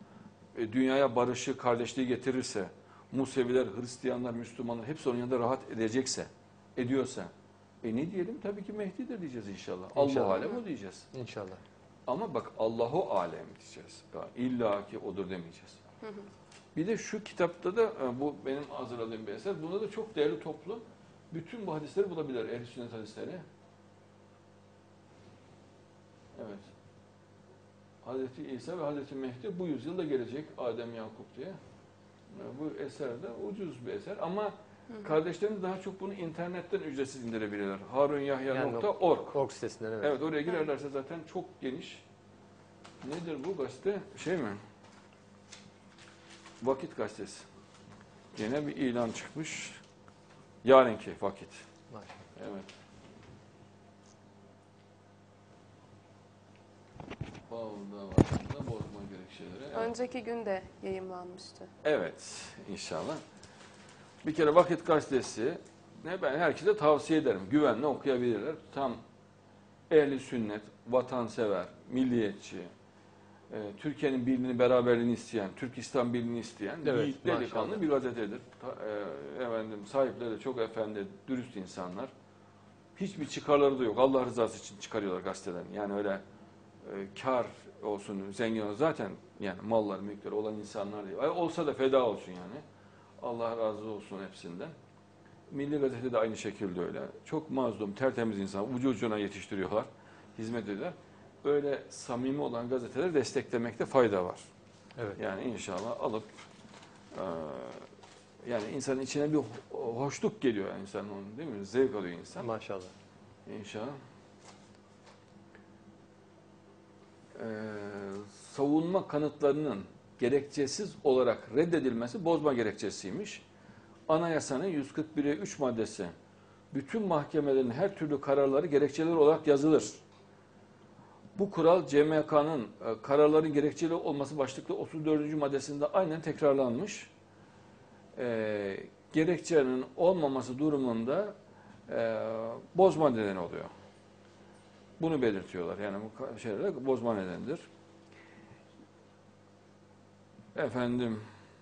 e, dünyaya barışı, kardeşliği getirirse, Museviler, Hristiyanlar, Müslümanlar hepsi onun yanında rahat edecekse, ediyorsa, e ne diyelim? Tabii ki Mehdi'dir diyeceğiz inşallah. inşallah. Allahu alem o diyeceğiz. İnşallah. Ama bak Allahu alem diyeceğiz. Yani İlla ki odur demeyeceğiz. Hı hı. Bir de şu kitapta da bu benim hazırladığım bir eser. Bunda da çok değerli toplu. Bütün bu hadisleri bulabilir. Ehl-i sünnet hadisleri. Evet. Hazreti İsa ve Hazreti Mehdi bu yüzyılda gelecek. Adem Yakup diye. Bu eser de ucuz bir eser. Ama hı hı. kardeşlerimiz daha çok bunu internetten ücretsiz indirebilirler. harunyahya nokta org yani org sitesinden evet. Evet oraya girerlerse zaten çok geniş. Nedir bu gazete? Şey mi? Vakit gazetesi. Yine bir ilan çıkmış. Yarınki Vakit. Maşallah. Evet. Bağında var. Bozmayın. gerekçeleri. Evet. Önceki gün de yayımlanmıştı. Evet, inşallah. Bir kere Vakit Gazetesi, ne ben herkese tavsiye ederim. Güvenle okuyabilirler. Tam ehli sünnet, vatansever, milliyetçi, e, Türkiye'nin birliğini, beraberliğini isteyen, Türk İslam birliğini isteyen Evet, yiğit delikanlı maşallah. bir gazetedir. Ta, e, efendim, sahipleri de çok efendi, dürüst insanlar. Hiçbir çıkarları da yok. Allah rızası için çıkarıyorlar gazetelerini. Yani öyle e, kar olsun, zengin olsun. Zaten yani mallar, mülkleri olan insanlar değil. Ay, olsa da feda olsun yani. Allah razı olsun hepsinden. Milli Gazete de aynı şekilde öyle. Çok mazlum, tertemiz insan. Ucu ucuna yetiştiriyorlar, hizmet ediyorlar. Öyle samimi olan gazeteleri desteklemekte fayda var. Evet. Yani inşallah alıp e, yani insanın içine bir hoşluk geliyor yani insanın onun, değil mi? Zevk alıyor insan. Maşallah. İnşallah. Ee, savunma kanıtlarının gerekçesiz olarak reddedilmesi bozma gerekçesiymiş. Anayasanın yüz kırk bire üç maddesi. Bütün mahkemelerin her türlü kararları gerekçeler olarak yazılır. Bu kural C M K'nın e, kararların gerekçeli olması başlıklı otuz dördüncü maddesinde aynen tekrarlanmış. Ee, gerekçenin olmaması durumunda e, bozma nedeni oluyor. Bunu belirtiyorlar. Yani bu şeyler bozma nedenidir. Efendim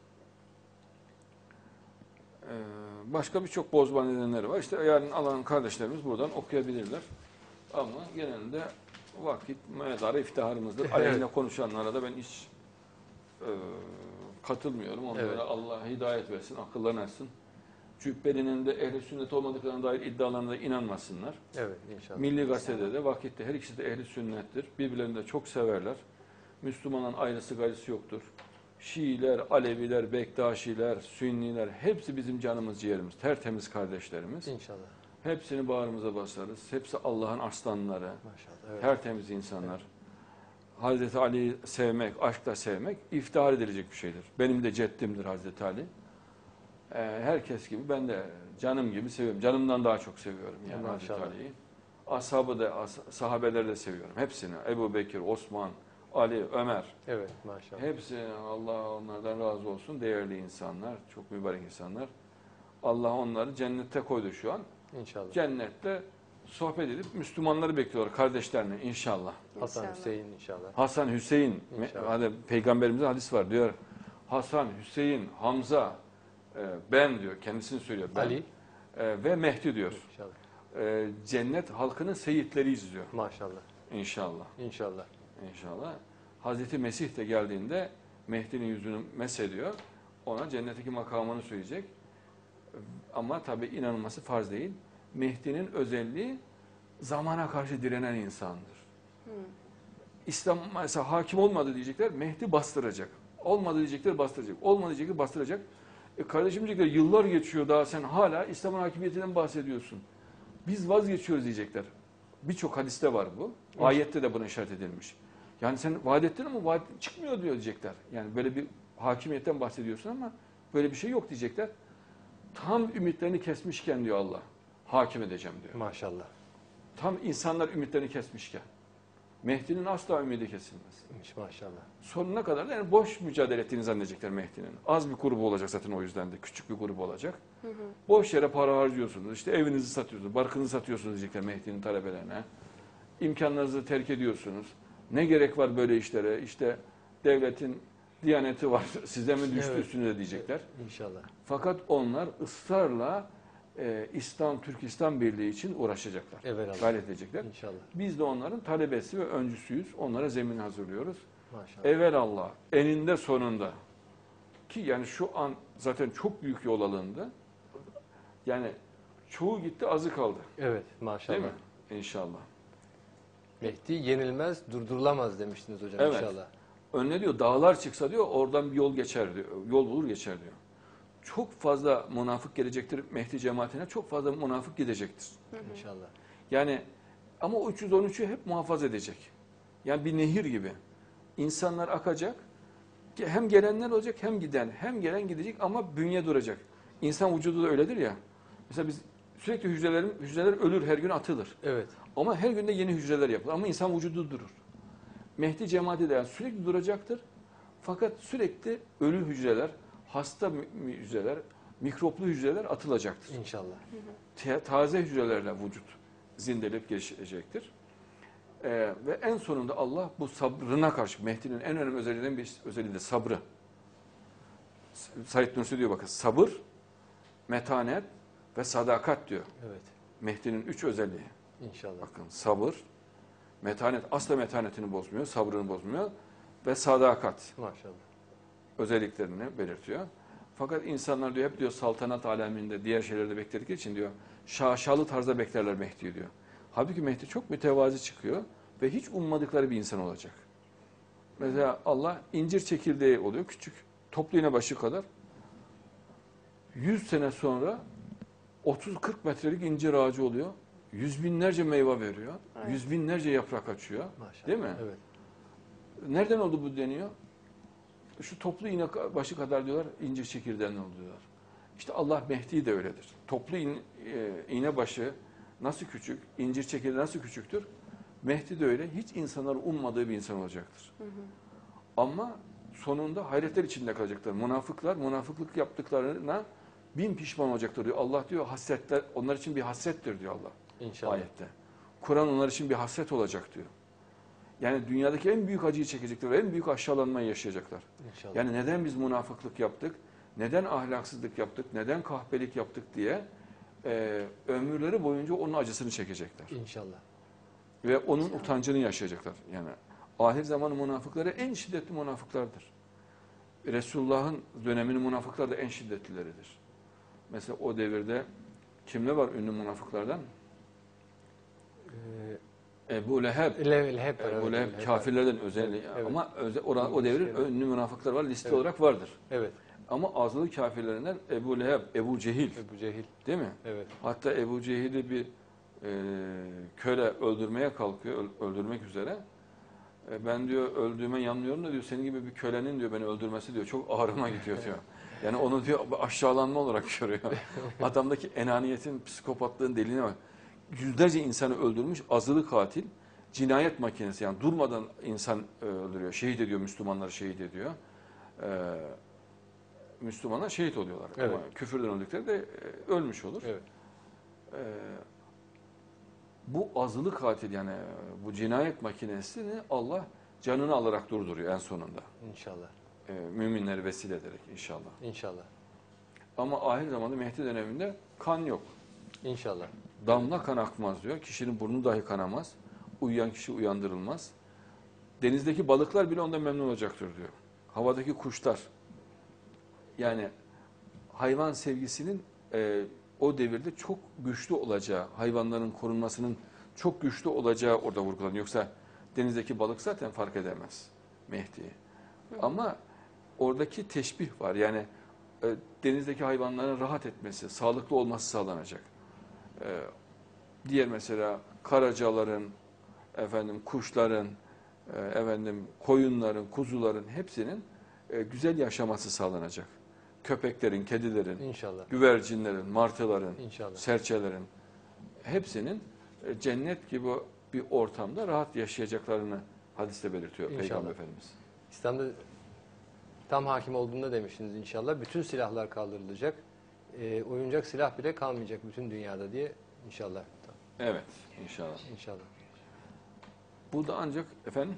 e, başka birçok bozma nedenleri var. İşte yarın alan kardeşlerimiz buradan okuyabilirler. Ama genelde vakit medarı iftiharımızdır. Evet. Aleyhine konuşanlara da ben hiç e, katılmıyorum. Onlara Evet. Allah hidayet versin, akıllarını etsin. Cübbelinin de ehli sünnet olmadıklarına dair iddialarına da inanmasınlar. Evet inşallah. Milli Gazete'de de Vakit'te her ikisi de ehli sünnettir. Birbirlerini de çok severler. Müslümanın ayrısı gayrısı yoktur. Şiiler, Aleviler, Bektaşiler, Sünniler hepsi bizim canımız ciğerimiz. Tertemiz kardeşlerimiz. İnşallah. Hepsini bağrımıza basarız. Hepsi Allah'ın aslanları. Maşallah. Evet. Tertemiz insanlar. Hazreti Ali'yi sevmek, aşkla sevmek iftihar edilecek bir şeydir. Benim de ceddimdir Hazreti Ali. Ee, herkes gibi ben de canım gibi seviyorum. Canımdan daha çok seviyorum yani Hazreti Maşallah. Ali'yi. Ashabı da, as sahabeleri de seviyorum. Hepsini. Ebu Bekir, Osman, Ali, Ömer. Evet maşallah. Hepsi Allah onlardan razı olsun. Değerli insanlar, çok mübarek insanlar. Allah onları cennette koydu şu an. İnşallah. Cennette sohbet edip Müslümanları bekliyorlar kardeşlerini inşallah. Hasan İnşallah. Hüseyin inşallah. Hasan, Hüseyin, İnşallah. hadi peygamberimizin hadis var diyor. Hasan, Hüseyin, Hamza, e, ben diyor, kendisini söylüyor. Ben. Ali. E, ve Mehdi diyor. İnşallah. E, cennet halkının seyitleriyiz diyor. Maşallah. İnşallah. İnşallah. İnşallah. Hazreti Mesih de geldiğinde Mehdi'nin yüzünü mesediyor. Ona cennetteki makamını söyleyecek. Ama tabii inanılması farz değil. Mehdi'nin özelliği zamana karşı direnen insandır. Hmm. İslam mesela hakim olmadı diyecekler, Mehdi bastıracak. Olmadı diyecekler, bastıracak. Olmadı diyecekler, bastıracak. E kardeşim diyecekler, yıllar geçiyor daha sen hala İslam'ın hakimiyetinden bahsediyorsun. Biz vazgeçiyoruz diyecekler. Birçok hadiste var bu. Ayette de buna işaret edilmiş. Yani sen vaat ettin ama vaat çıkmıyor diyor diyecekler. Yani böyle bir hakimiyetten bahsediyorsun ama böyle bir şey yok diyecekler. Tam ümitlerini kesmişken diyor Allah, hakim edeceğim diyor. Maşallah. Tam insanlar ümitlerini kesmişken. Mehdi'nin asla ümidi kesilmez. Maşallah. Sonuna kadar da yani boş mücadele ettiğini zannedecekler Mehdi'nin. Az bir grubu olacak zaten o yüzden de. Küçük bir grup olacak. Hı hı. Boş yere para harcıyorsunuz. İşte evinizi satıyorsunuz, barkınızı satıyorsunuz diyecekler Mehdi'nin talebelerine. İmkanlarınızı terk ediyorsunuz. Ne gerek var böyle işlere? İşte devletin diyaneti var. Size mi düştü Evet. üstüne diyecekler. İnşallah. Fakat onlar ısrarla e, İslam, Türk-İslam Birliği için uğraşacaklar. Evelallah. Gayret edecekler. İnşallah. Biz de onların talebesi ve öncüsüyüz. Onlara zemin hazırlıyoruz. Maşallah. Evelallah, eninde sonunda ki yani şu an zaten çok büyük yol alındı. Yani çoğu gitti, azı kaldı. Evet maşallah. Değil mi? İnşallah. Mehdi yenilmez, durdurulamaz demiştiniz hocam Evet. inşallah. Önüne diyor dağlar çıksa diyor oradan bir yol geçer diyor. Yol bulur geçer diyor. Çok fazla münafık gelecektir Mehdi cemaatine. Çok fazla münafık gidecektir. İnşallah. Yani ama o üç yüz on üçü hep muhafaza edecek. Yani bir nehir gibi. İnsanlar akacak. Hem gelenler olacak hem giden. Hem gelen gidecek ama bünye duracak. İnsan vücudu da öyledir ya. Mesela biz sürekli hücrelerin hücreler ölür, her gün atılır. Evet. Ama her günde yeni hücreler yapılır. Ama insan vücudu durur. Mehdi cemaati de yani sürekli duracaktır Fakat sürekli ölü hücreler, hasta mü- hücreler, mikroplu hücreler atılacaktır. İnşallah. Te- Taze hücrelerle vücut zindeleyip gelişecektir. Ee, ve en sonunda Allah bu sabrına karşı, Mehdi'nin en önemli özelliğinden bir özelliği de sabrı. Said Nursi diyor bakın, sabır, metanet ve sadakat diyor. Evet. Mehdi'nin üç özelliği. İnşallah. Bakın sabır, metanet, asla metanetini bozmuyor, sabrını bozmuyor ve sadakat Maşallah. özelliklerini belirtiyor. Fakat insanlar diyor hep diyor saltanat aleminde diğer şeylerde bekledikleri için diyor şaşalı tarzda beklerler Mehdi'yi diyor. Halbuki Mehdi çok mütevazi çıkıyor ve hiç ummadıkları bir insan olacak. Mesela Allah incir çekirdeği oluyor küçük, toplu iğne başı kadar. yüz sene sonra otuz kırk metrelik incir ağacı oluyor. Yüz binlerce meyve veriyor. Evet. Yüz binlerce yaprak açıyor. Maşallah. Değil mi? Evet. Nereden oldu bu deniyor? Şu toplu iğne başı kadar diyorlar, incir çekirdeğinden oldu diyorlar. İşte Allah Mehdi de öyledir. Toplu iğne, iğne başı nasıl küçük, incir çekirdeği nasıl küçüktür? Mehdi de öyle. Hiç insanların ummadığı bir insan olacaktır. Hı hı. Ama sonunda hayretler içinde kalacaklar. Münafıklar, münafıklık yaptıklarına bin pişman olacaktır diyor. Allah diyor hasretler, onlar için bir hasrettir diyor Allah. İnşallah. Ayette. Kur'an onlar için bir hasret olacak diyor. Yani dünyadaki en büyük acıyı çekecekler ve en büyük aşağılanmayı yaşayacaklar. İnşallah. Yani neden biz münafıklık yaptık, neden ahlaksızlık yaptık, neden kahpelik yaptık diye e, ömürleri boyunca onun acısını çekecekler. İnşallah. Ve onun utancını yaşayacaklar. Yani ahir zaman münafıkları en şiddetli münafıklardır. Resulullah'ın döneminin münafıklar da en şiddetlileridir. Mesela o devirde kimler var ünlü münafıklardan? Ee, Ebu Leheb. Lev, hep Ebu Leheb kafirlerden özellikle Evet. ama özel, o, o devrin Evet. ünlü münafıklar var, liste Evet. olarak vardır. Evet. Ama azılı kafirlerinden Ebu Leheb, Ebu Cehil Ebu Cehil. değil mi? Evet. Hatta Ebu Cehil'i bir e, köle öldürmeye kalkıyor, öl- öldürmek üzere. E, ben diyor öldüğüme yanmıyorum da diyor senin gibi bir kölenin diyor beni öldürmesi diyor çok ağrıma gidiyor diyor. Yani onu diyor aşağılanma olarak görüyor. Adamdaki enaniyetin, psikopatlığın deliğine bak. Yüzlerce insanı öldürmüş azılı katil, cinayet makinesi yani durmadan insan e, öldürüyor, şehit ediyor, Müslümanları şehit ediyor. E, Müslümanlar şehit oluyorlar Evet. ama küfürden öldükleri de e, ölmüş olur. Evet. E, bu azılı katil yani bu cinayet makinesini Allah canını alarak durduruyor en sonunda. İnşallah. E, müminleri vesile ederek inşallah. İnşallah. Ama ahir zamanda Mehdi döneminde kan yok. İnşallah. Damla kan akmaz diyor. Kişinin burnu dahi kanamaz. Uyuyan kişi uyandırılmaz. Denizdeki balıklar bile ondan memnun olacaktır diyor. Havadaki kuşlar. Yani hayvan sevgisinin e, o devirde çok güçlü olacağı, hayvanların korunmasının çok güçlü olacağı orada vurgulanıyor. Yoksa denizdeki balık zaten fark edemez Mehdi'yi. Ama oradaki teşbih var. Yani e, denizdeki hayvanların rahat etmesi, sağlıklı olması sağlanacak. E, diğer mesela karacaların, efendim kuşların, e, efendim koyunların, kuzuların hepsinin e, güzel yaşaması sağlanacak. Köpeklerin, kedilerin, İnşallah. güvercinlerin, martıların, İnşallah. serçelerin hepsinin e, cennet gibi bir ortamda rahat yaşayacaklarını hadiste belirtiyor İnşallah. Peygamber Efendimiz. İslam'da tam hakim olduğunda demiştiniz inşallah. Bütün silahlar kaldırılacak. E, oyuncak silah bile kalmayacak bütün dünyada diye inşallah. Evet, inşallah. İnşallah. Bu da ancak efendim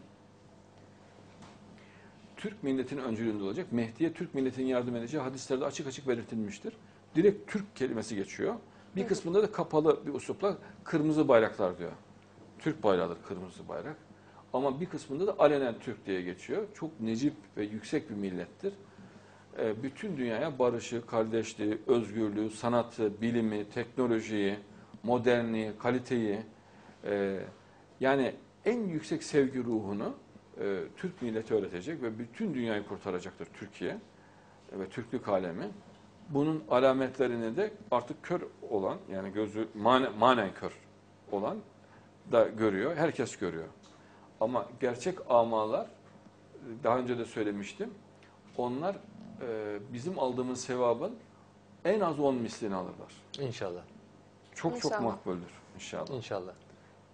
Türk milletinin öncülüğünde olacak. Mehdi'ye Türk milletinin yardım edeceği hadislerde açık açık belirtilmiştir. Direkt Türk kelimesi geçiyor. Bir kısmında da kapalı bir üslupla kırmızı bayraklar diyor. Türk bayrağıdır kırmızı bayrak. Ama bir kısmında da alenen Türk diye geçiyor. Çok necip ve yüksek bir millettir. Ee, bütün dünyaya barışı, kardeşliği, özgürlüğü, sanatı, bilimi, teknolojiyi, modernliği, kaliteyi, e, yani en yüksek sevgi ruhunu e, Türk milleti öğretecek ve bütün dünyayı kurtaracaktır Türkiye e, ve Türklük alemi. Bunun alametlerini de artık kör olan, yani gözü mane, manen kör olan da görüyor, herkes görüyor. Ama gerçek amalar, daha önce de söylemiştim, onlar e, bizim aldığımız sevabın en az on mislini alırlar. İnşallah. Çok çok İnşallah. makbuldür inşallah. İnşallah.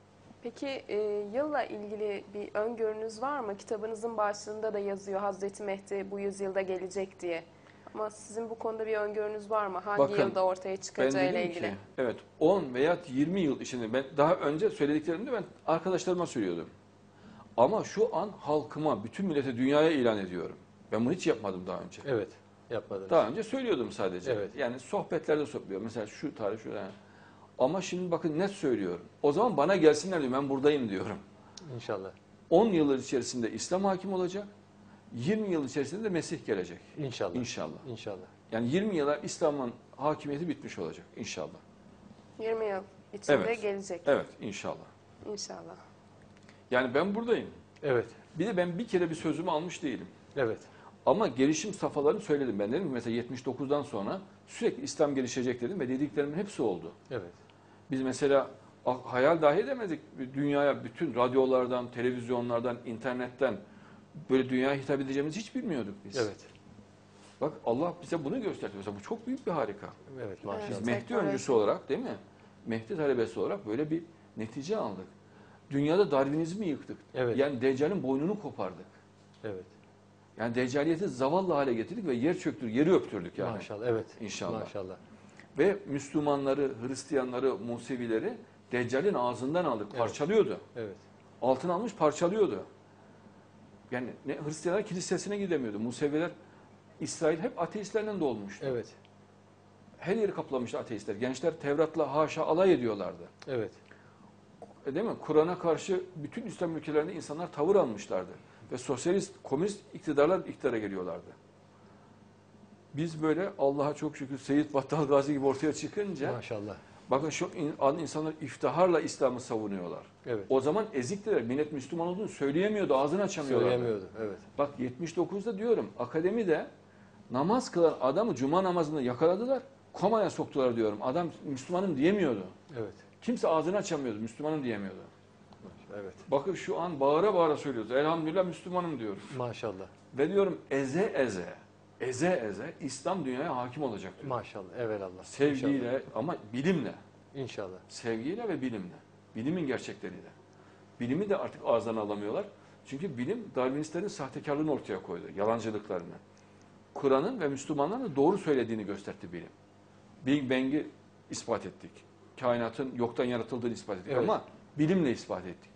Peki e, yılla ilgili bir öngörünüz var mı? Kitabınızın başlığında da yazıyor Hazreti Mehdi bu yüzyılda gelecek diye. Ama sizin bu konuda bir öngörünüz var mı? Hangi Bakın, yılda ortaya Ben çıkacağı ile dedim ilgili? ki, evet on veya yirmi yıl içinde, ben daha önce söylediklerimde ben arkadaşlarıma söylüyordum. Ama şu an halkıma, bütün millete, dünyaya ilan ediyorum. Ben bunu hiç yapmadım daha önce. Evet, yapmadınız. Daha önce söylüyordum sadece. Evet. Yani sohbetlerde sohbetliyorum. Mesela şu tarih şu yani. Ama şimdi bakın net söylüyorum. O zaman bana gelsinler diyor, ben buradayım diyorum. İnşallah. on yıllar içerisinde İslam hakim olacak. yirmi yıl içerisinde de Mesih gelecek. İnşallah. İnşallah. İnşallah. Yani yirmi yıla İslam'ın hakimiyeti bitmiş olacak inşallah. yirmi yıl içinde Evet. gelecek. Evet inşallah. İnşallah. Yani ben buradayım. Evet. Bir de ben bir kere bir sözümü almış değilim. Evet. Ama gelişim safhalarını söyledim. Ben dedim ki mesela yetmiş dokuzdan sonra sürekli İslam gelişecek dedim ve dediklerimin hepsi oldu. Evet. Biz mesela hayal dahi edemedik dünyaya, bütün radyolardan, televizyonlardan, internetten böyle dünyaya hitap edeceğimizi hiç bilmiyorduk biz. Evet. Bak Allah bize bunu gösterdi. Mesela bu çok büyük bir harika. Evet maşallah. Biz Evet. Mehdi Teknoloji. öncüsü olarak değil mi? Mehdi talebesi olarak böyle bir netice aldık. Dünyada Darwinizmi yıktık. Evet. Yani Deccal'in boynunu kopardık. Evet. Yani Deccaliyeti zavallı hale getirdik ve yer çöktürdük, yeri öptürdük yani. Maşallah. Evet. İnşallah. Maşallah. Ve Müslümanları, Hristiyanları, Musevileri Deccal'in ağzından aldık, Evet. parçalıyordu. Evet. Altın almış parçalıyordu. Yani ne, Hristiyanlar kilisesine gidemiyordu. Museviler, İsrail hep ateistlerden dolmuştu. Evet. Her yeri kaplamıştı ateistler. Gençler Tevrat'la haşa alay ediyorlardı. Evet. E değil mi? Kur'an'a karşı bütün İslam ülkelerinde insanlar tavır almışlardı. Ve sosyalist, komünist iktidarlar iktidara geliyorlardı. Biz böyle Allah'a çok şükür Seyyid Battal Gazi gibi ortaya çıkınca Maşallah. bakın şu in- insanlar iftiharla İslam'ı savunuyorlar. Evet. O zaman eziktiler. Millet Müslüman olduğunu söyleyemiyordu, ağzını açamıyorlardı. Söyleyemiyordu. Evet. Bak yetmiş dokuzda diyorum akademide namaz kılan adamı cuma namazında yakaladılar. Komaya soktular diyorum. Adam Müslümanım diyemiyordu. Evet. Kimse ağzını açamıyordu. Müslümanım diyemiyordu. Evet. Bakın şu an bağıra bağıra söylüyoruz. Elhamdülillah Müslümanım diyoruz. Maşallah. Ve diyorum eze eze, eze eze İslam dünyaya hakim olacak diyor. Maşallah. Evelallah. Sevgiyle İnşallah. ama bilimle. İnşallah. Sevgiyle ve bilimle. Bilimin gerçekleriyle. Bilimi de artık ağızdan alamıyorlar. Çünkü bilim Darwinistlerin sahtekarlığını ortaya koydu. Yalancılıklarını. Kur'an'ın ve Müslümanların da doğru söylediğini gösterdi bilim. Big Bang'i ispat ettik. Kainatın yoktan yaratıldığını ispat ettik. Evet. Ama bilimle ispat ettik.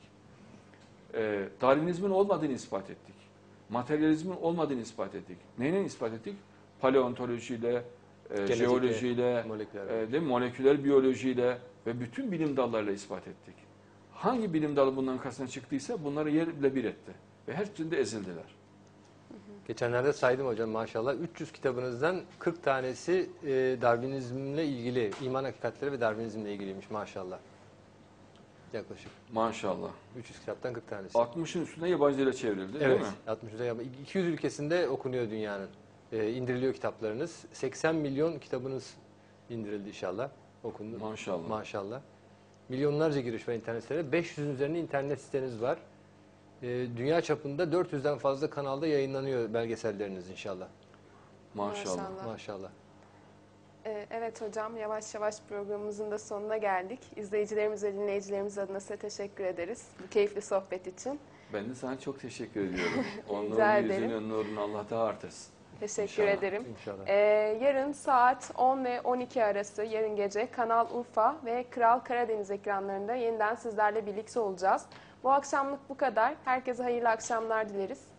Ee, Darwinizmin olmadığını ispat ettik. Materyalizmin olmadığını ispat ettik. Neyle ispat ettik? Paleontolojiyle, e, Genetikle, jeolojiyle, moleküler e, değil mi? moleküler biyolojiyle ve bütün bilim dallarıyla ispat ettik. Hangi bilim dalı bunların karşısına çıktıysa bunları yerle bir etti. Ve her türlü ezildiler. Geçenlerde saydım hocam maşallah. üç yüz kitabınızdan kırk tanesi e, Darwinizmle ilgili, iman hakikatleri ve Darwinizmle ilgiliymiş maşallah. Yaklaşık. Maşallah. üç yüz kitaptan kırk tanesi. altmışın üstünde yabancı dile çevrildi değil Evet. mi? altmış yüzde iki yüz ülkesinde okunuyor dünyanın. E, indiriliyor kitaplarınız. seksen milyon kitabınız indirildi inşallah. Okundu. Maşallah. Maşallah. Milyonlarca giriş var internet sitelerine. beş yüzün üzerinde internet siteniz var. E, dünya çapında dört yüzden fazla kanalda yayınlanıyor belgeselleriniz inşallah. Maşallah. Maşallah. Maşallah. Ee, Evet hocam, yavaş yavaş programımızın da sonuna geldik. İzleyicilerimiz ve dinleyicilerimiz adına size teşekkür ederiz bu keyifli sohbet için. Ben de sana çok teşekkür ediyorum. Onların Rica ederim. yüzünün nurunu Allah daha artırsın. Teşekkür İnşallah. ederim. İnşallah. Ee, yarın saat on ve on iki arası, yarın gece Kanal Urfa ve Kral Karadeniz ekranlarında yeniden sizlerle birlikte olacağız. Bu akşamlık bu kadar. Herkese hayırlı akşamlar dileriz.